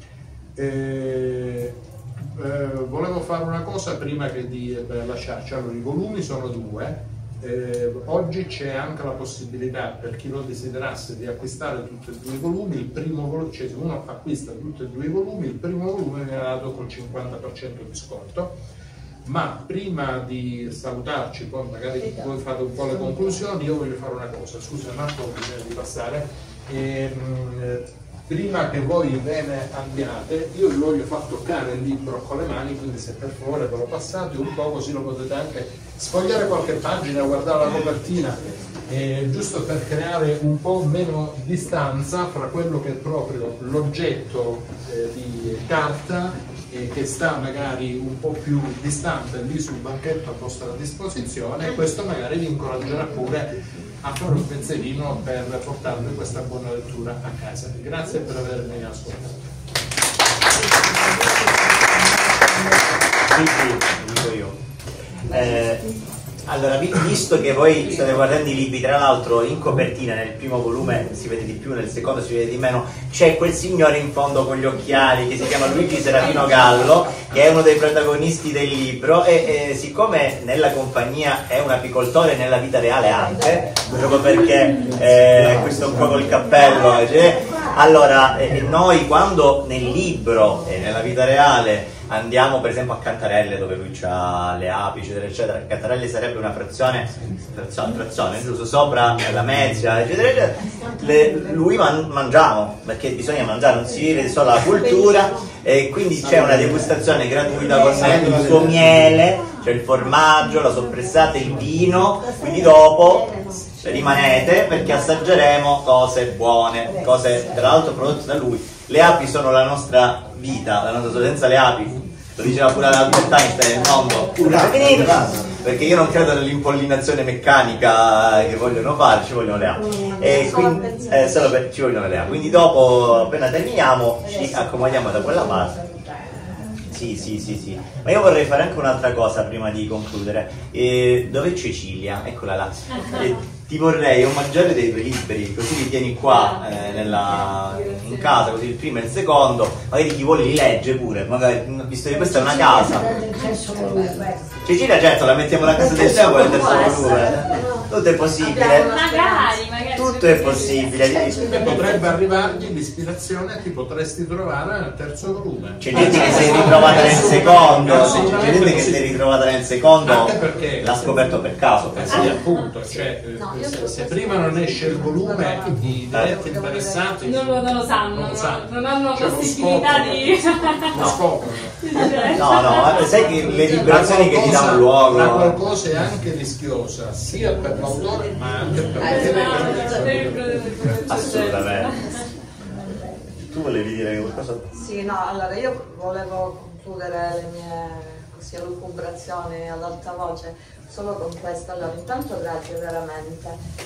Eh, Eh, volevo fare una cosa prima che di eh, lasciarci. Allora, i volumi sono due, eh, oggi c'è anche la possibilità per chi lo desiderasse di acquistare tutti e due i volumi. Il primo volume, cioè se uno acquista tutti e due i volumi, il primo volume viene dato col cinquanta per cento di sconto. Ma prima di salutarci, poi magari voi fate un po' le conclusioni, io voglio fare una cosa. Scusa Marco, bisogna di passare. Ehm, Prima che voi ve ne andiate, io vi voglio far toccare il libro con le mani, quindi se per favore ve lo passate un po', così lo potete anche sfogliare qualche pagina, guardare la copertina, eh, giusto per creare un po' meno distanza fra quello che è proprio l'oggetto eh, di carta, eh, che sta magari un po' più distante lì sul banchetto a vostra disposizione, e questo magari vi incoraggerà pure a fare un pensierino per portarvi questa buona lettura a casa. Grazie per avermi ascoltato.
Sì, sì, dico io. Eh, allora, visto che voi state guardando i libri, tra l'altro in copertina nel primo volume si vede di più, nel secondo si vede di meno, c'è quel signore in fondo con gli occhiali che si chiama Luigi Serafino Gallo, che è uno dei protagonisti del libro, e, e siccome nella compagnia è un apicoltore, nella vita reale anche, proprio perché eh, questo qua col cappello, cioè, allora eh, noi quando nel libro e nella vita reale andiamo per esempio a Cantarelle, dove lui ha le api eccetera eccetera, Cantarelle sarebbe una frazione, frazione, frazione giusto, sopra la Mezia eccetera eccetera, le, lui man, mangiamo, perché bisogna mangiare, non si vive solo la cultura, e quindi c'è una degustazione gratuita con il suo miele, c'è il formaggio, la soppressata, il vino, quindi dopo rimanete perché assaggeremo cose buone, cose tra l'altro prodotte da lui. Le api sono la nostra vita, la nostra, senza le api, lo diceva pure Albert Einstein, il mondo perché io non credo nell'impollinazione meccanica che vogliono fare, ci vogliono le api, e quindi, eh, solo per, ci vogliono le api, quindi dopo appena terminiamo ci accomodiamo da quella parte. Sì, sì, sì, sì. Ma io vorrei fare anche un'altra cosa prima di concludere. Eh, dov'è Cecilia? Eccola là. Eh, ti vorrei omaggiare dei tuoi libri, così li tieni qua eh, nella, in casa, così il primo e il secondo, magari chi vuole li legge pure, magari, visto che questa è una casa. Cecilia, certo, la mettiamo alla casa del tempo e il terzo volume. Tutto è possibile.
Magari, magari.
Tutto è possibile.
E potrebbe arrivargli l'ispirazione che potresti trovare nel terzo volume.
C'è gente che si è ritrovata nel secondo, c'è gente che si è ritrovata nel secondo, l'ha scoperto per caso.
Eh sì, appunto, cioè, se, se prima non esce il volume, i diretti interessati
non lo, non lo sanno,
non, lo sanno.
non hanno
cioè,
possibilità
lo
di...
lo scoprono.
No, no, sai che le vibrazioni che ti danno luogo.
Ma qualcosa è anche rischiosa, sia per l'autore ma anche per
il
le
assolutamente. Tu tu volevi dire qualcosa?
Sì, no, allora io volevo concludere le mie così lucubrazioni ad alta voce solo con questo. Allora, intanto grazie veramente.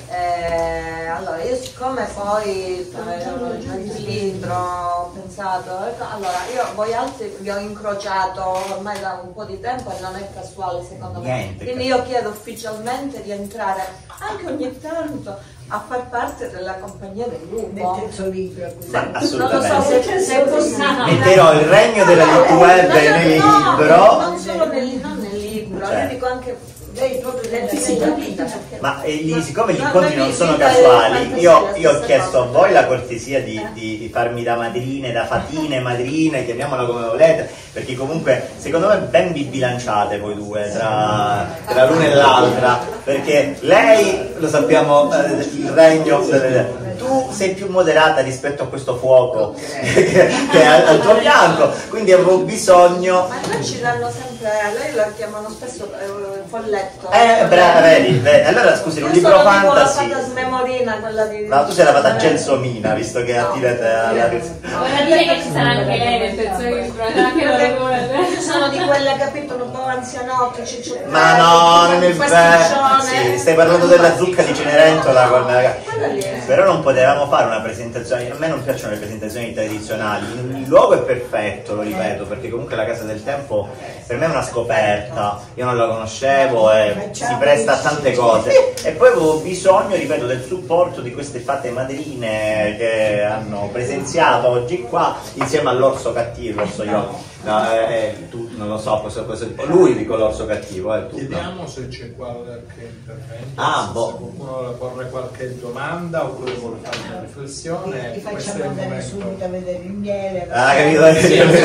Eh, allora, io siccome poi eh, il libro ho pensato, allora io voi altri vi ho incrociato ormai da un po' di tempo e non è casuale secondo me.
Niente,
Quindi io chiedo ufficialmente di entrare anche ogni tanto a far parte della compagnia del
Nel
lupo.
terzo libro.
Ma
Non lo
assolutamente.
so se, se è possibile.
Metterò il regno della deep web
No, io
nel
no,
libro.
non solo nel, non nel libro,
Cioè.
io dico anche
Lei proprio
nel
nel
sito.
Ma eh, gli- siccome gli
Ma
incontri
poi
non sono
vita e
casuali,
fantasia
io,
è la
io ho
stessa
chiesto a
cosa.
voi la cortesia di, di- di farmi da madrine, da fatine, madrine, chiamiamola come volete, perché comunque secondo me ben vi bilanciate voi due tra, tra l'una e l'altra, perché lei, lo sappiamo, eh, il regno, eh, tu sei più moderata rispetto a questo fuoco che, che è al, al tuo fianco, quindi avevo bisogno...
Ma noi ci danno sempre, lei la chiamano spesso eh, folletto.
Eh, brava, vedi, vedi. Allora scusi, un
Io
libro
sono tipo la
fantasy...
fata smemorina, quella di...
No, tu sei la fata gelsomina, visto che
No.
attirate alla...
Vorrei dire che ci sarà anche lei nel terzo libro, anche l'orrore.
Io sono di quelle, capito, un po' anzianotte, cicciottelli,
Ma no, non è vero.
pasticcione.
Sì, stai parlando della zucca di Cenerentola con...
Quella lì.
Però non potevamo fare una presentazione, a me non piacciono le presentazioni tradizionali, il luogo è perfetto, lo ripeto, perché comunque la Casa del Tempo per me è una scoperta, io non la conoscevo e si presta a tante cose. E poi avevo bisogno, ripeto, del supporto di queste fate madrine che hanno presenziato oggi qua insieme all'orso cattivo, l'orso io. No, eh, eh, tu non lo so, cosa, cosa, lui dico l'orso cattivo, eh, tu, no.
Chiediamo se c'è qualche intervento,
Ah,
se
boh.
qualcuno vuole porre qualche domanda oppure vuole fare una riflessione.
Ti
questo è
facciamo
il
andare
momento.
subito a vedere il miele.
Ah, capito?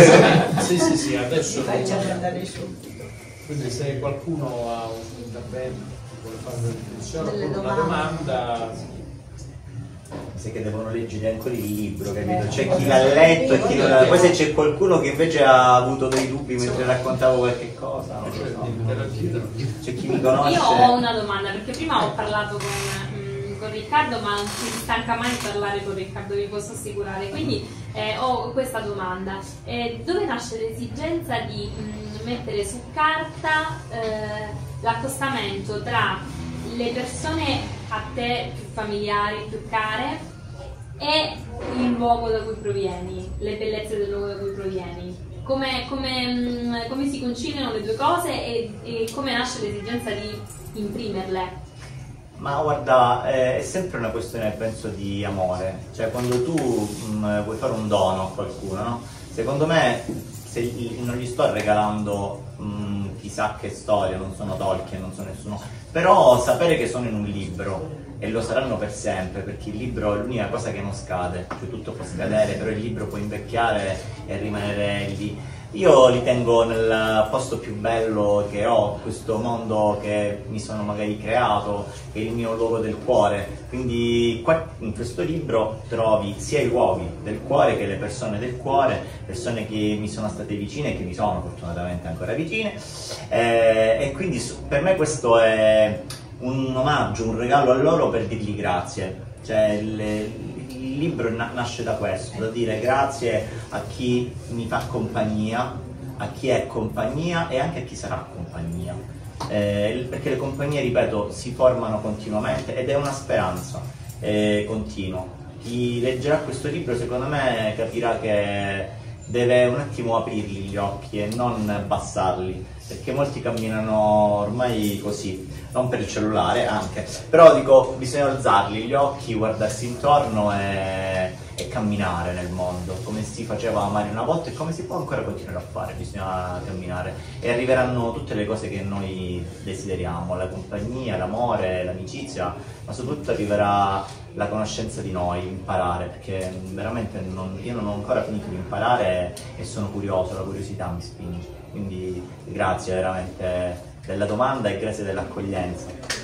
Sì, sì, sì, sì, adesso
Ti facciamo andare subito.
quindi se qualcuno ha un intervento, vuole fare una riflessione
Delle
oppure una
domande.
domanda,
Sai che devono leggere ancora il libro, capito? C'è chi l'ha letto e chi non l'ha. Poi se c'è qualcuno che invece ha avuto dei dubbi mentre raccontavo qualche cosa, non
cioè
lo
di
so.
interagire.
C'è chi mi conosce.
Io ho una domanda, perché prima ho parlato con, mm, con Riccardo, ma non si stanca mai di parlare con Riccardo, vi posso assicurare. Quindi eh, ho questa domanda. Eh, dove nasce l'esigenza di mm, mettere su carta eh, l'accostamento tra le persone a te più familiari, più care, e il luogo da cui provieni, le bellezze del luogo da cui provieni? Come, come, come si conciliano le due cose e, e come nasce l'esigenza di imprimerle?
Ma guarda, eh, è sempre una questione, penso, di amore. Cioè, quando tu mh, vuoi fare un dono a qualcuno, no? Secondo me, se gli- non gli sto regalando mh, chissà che storia, non sono Tolkien, non sono nessuno, però sapere che sono in un libro e lo saranno per sempre, perché il libro è l'unica cosa che non scade, cioè tutto può scadere, però il libro può invecchiare e rimanere lì. Io li tengo nel posto più bello che ho, questo mondo che mi sono magari creato, che è il mio luogo del cuore. Quindi qua in questo libro trovi sia i luoghi del cuore che le persone del cuore, persone che mi sono state vicine e che mi sono fortunatamente ancora vicine. Eh, e quindi su- per me questo è un omaggio, un regalo a loro per dirgli grazie. Cioè, il, il libro na- nasce da questo, da dire grazie a chi mi fa compagnia, a chi è compagnia e anche a chi sarà compagnia. Eh, perché le compagnie, ripeto, si formano continuamente ed è una speranza eh, continua. Chi leggerà questo libro, secondo me, capirà che deve un attimo aprirli gli occhi e non abbassarli, perché molti camminano ormai così, non per il cellulare anche, però dico bisogna alzarli gli occhi, guardarsi intorno e, e camminare nel mondo, come si faceva magari una volta e come si può ancora continuare a fare, bisogna camminare e arriveranno tutte le cose che noi desideriamo, la compagnia, l'amore, l'amicizia, ma soprattutto arriverà la conoscenza di noi, imparare, perché veramente non, io non ho ancora finito di imparare e sono curioso, la curiosità mi spinge, quindi grazie veramente della domanda e grazie dell'accoglienza.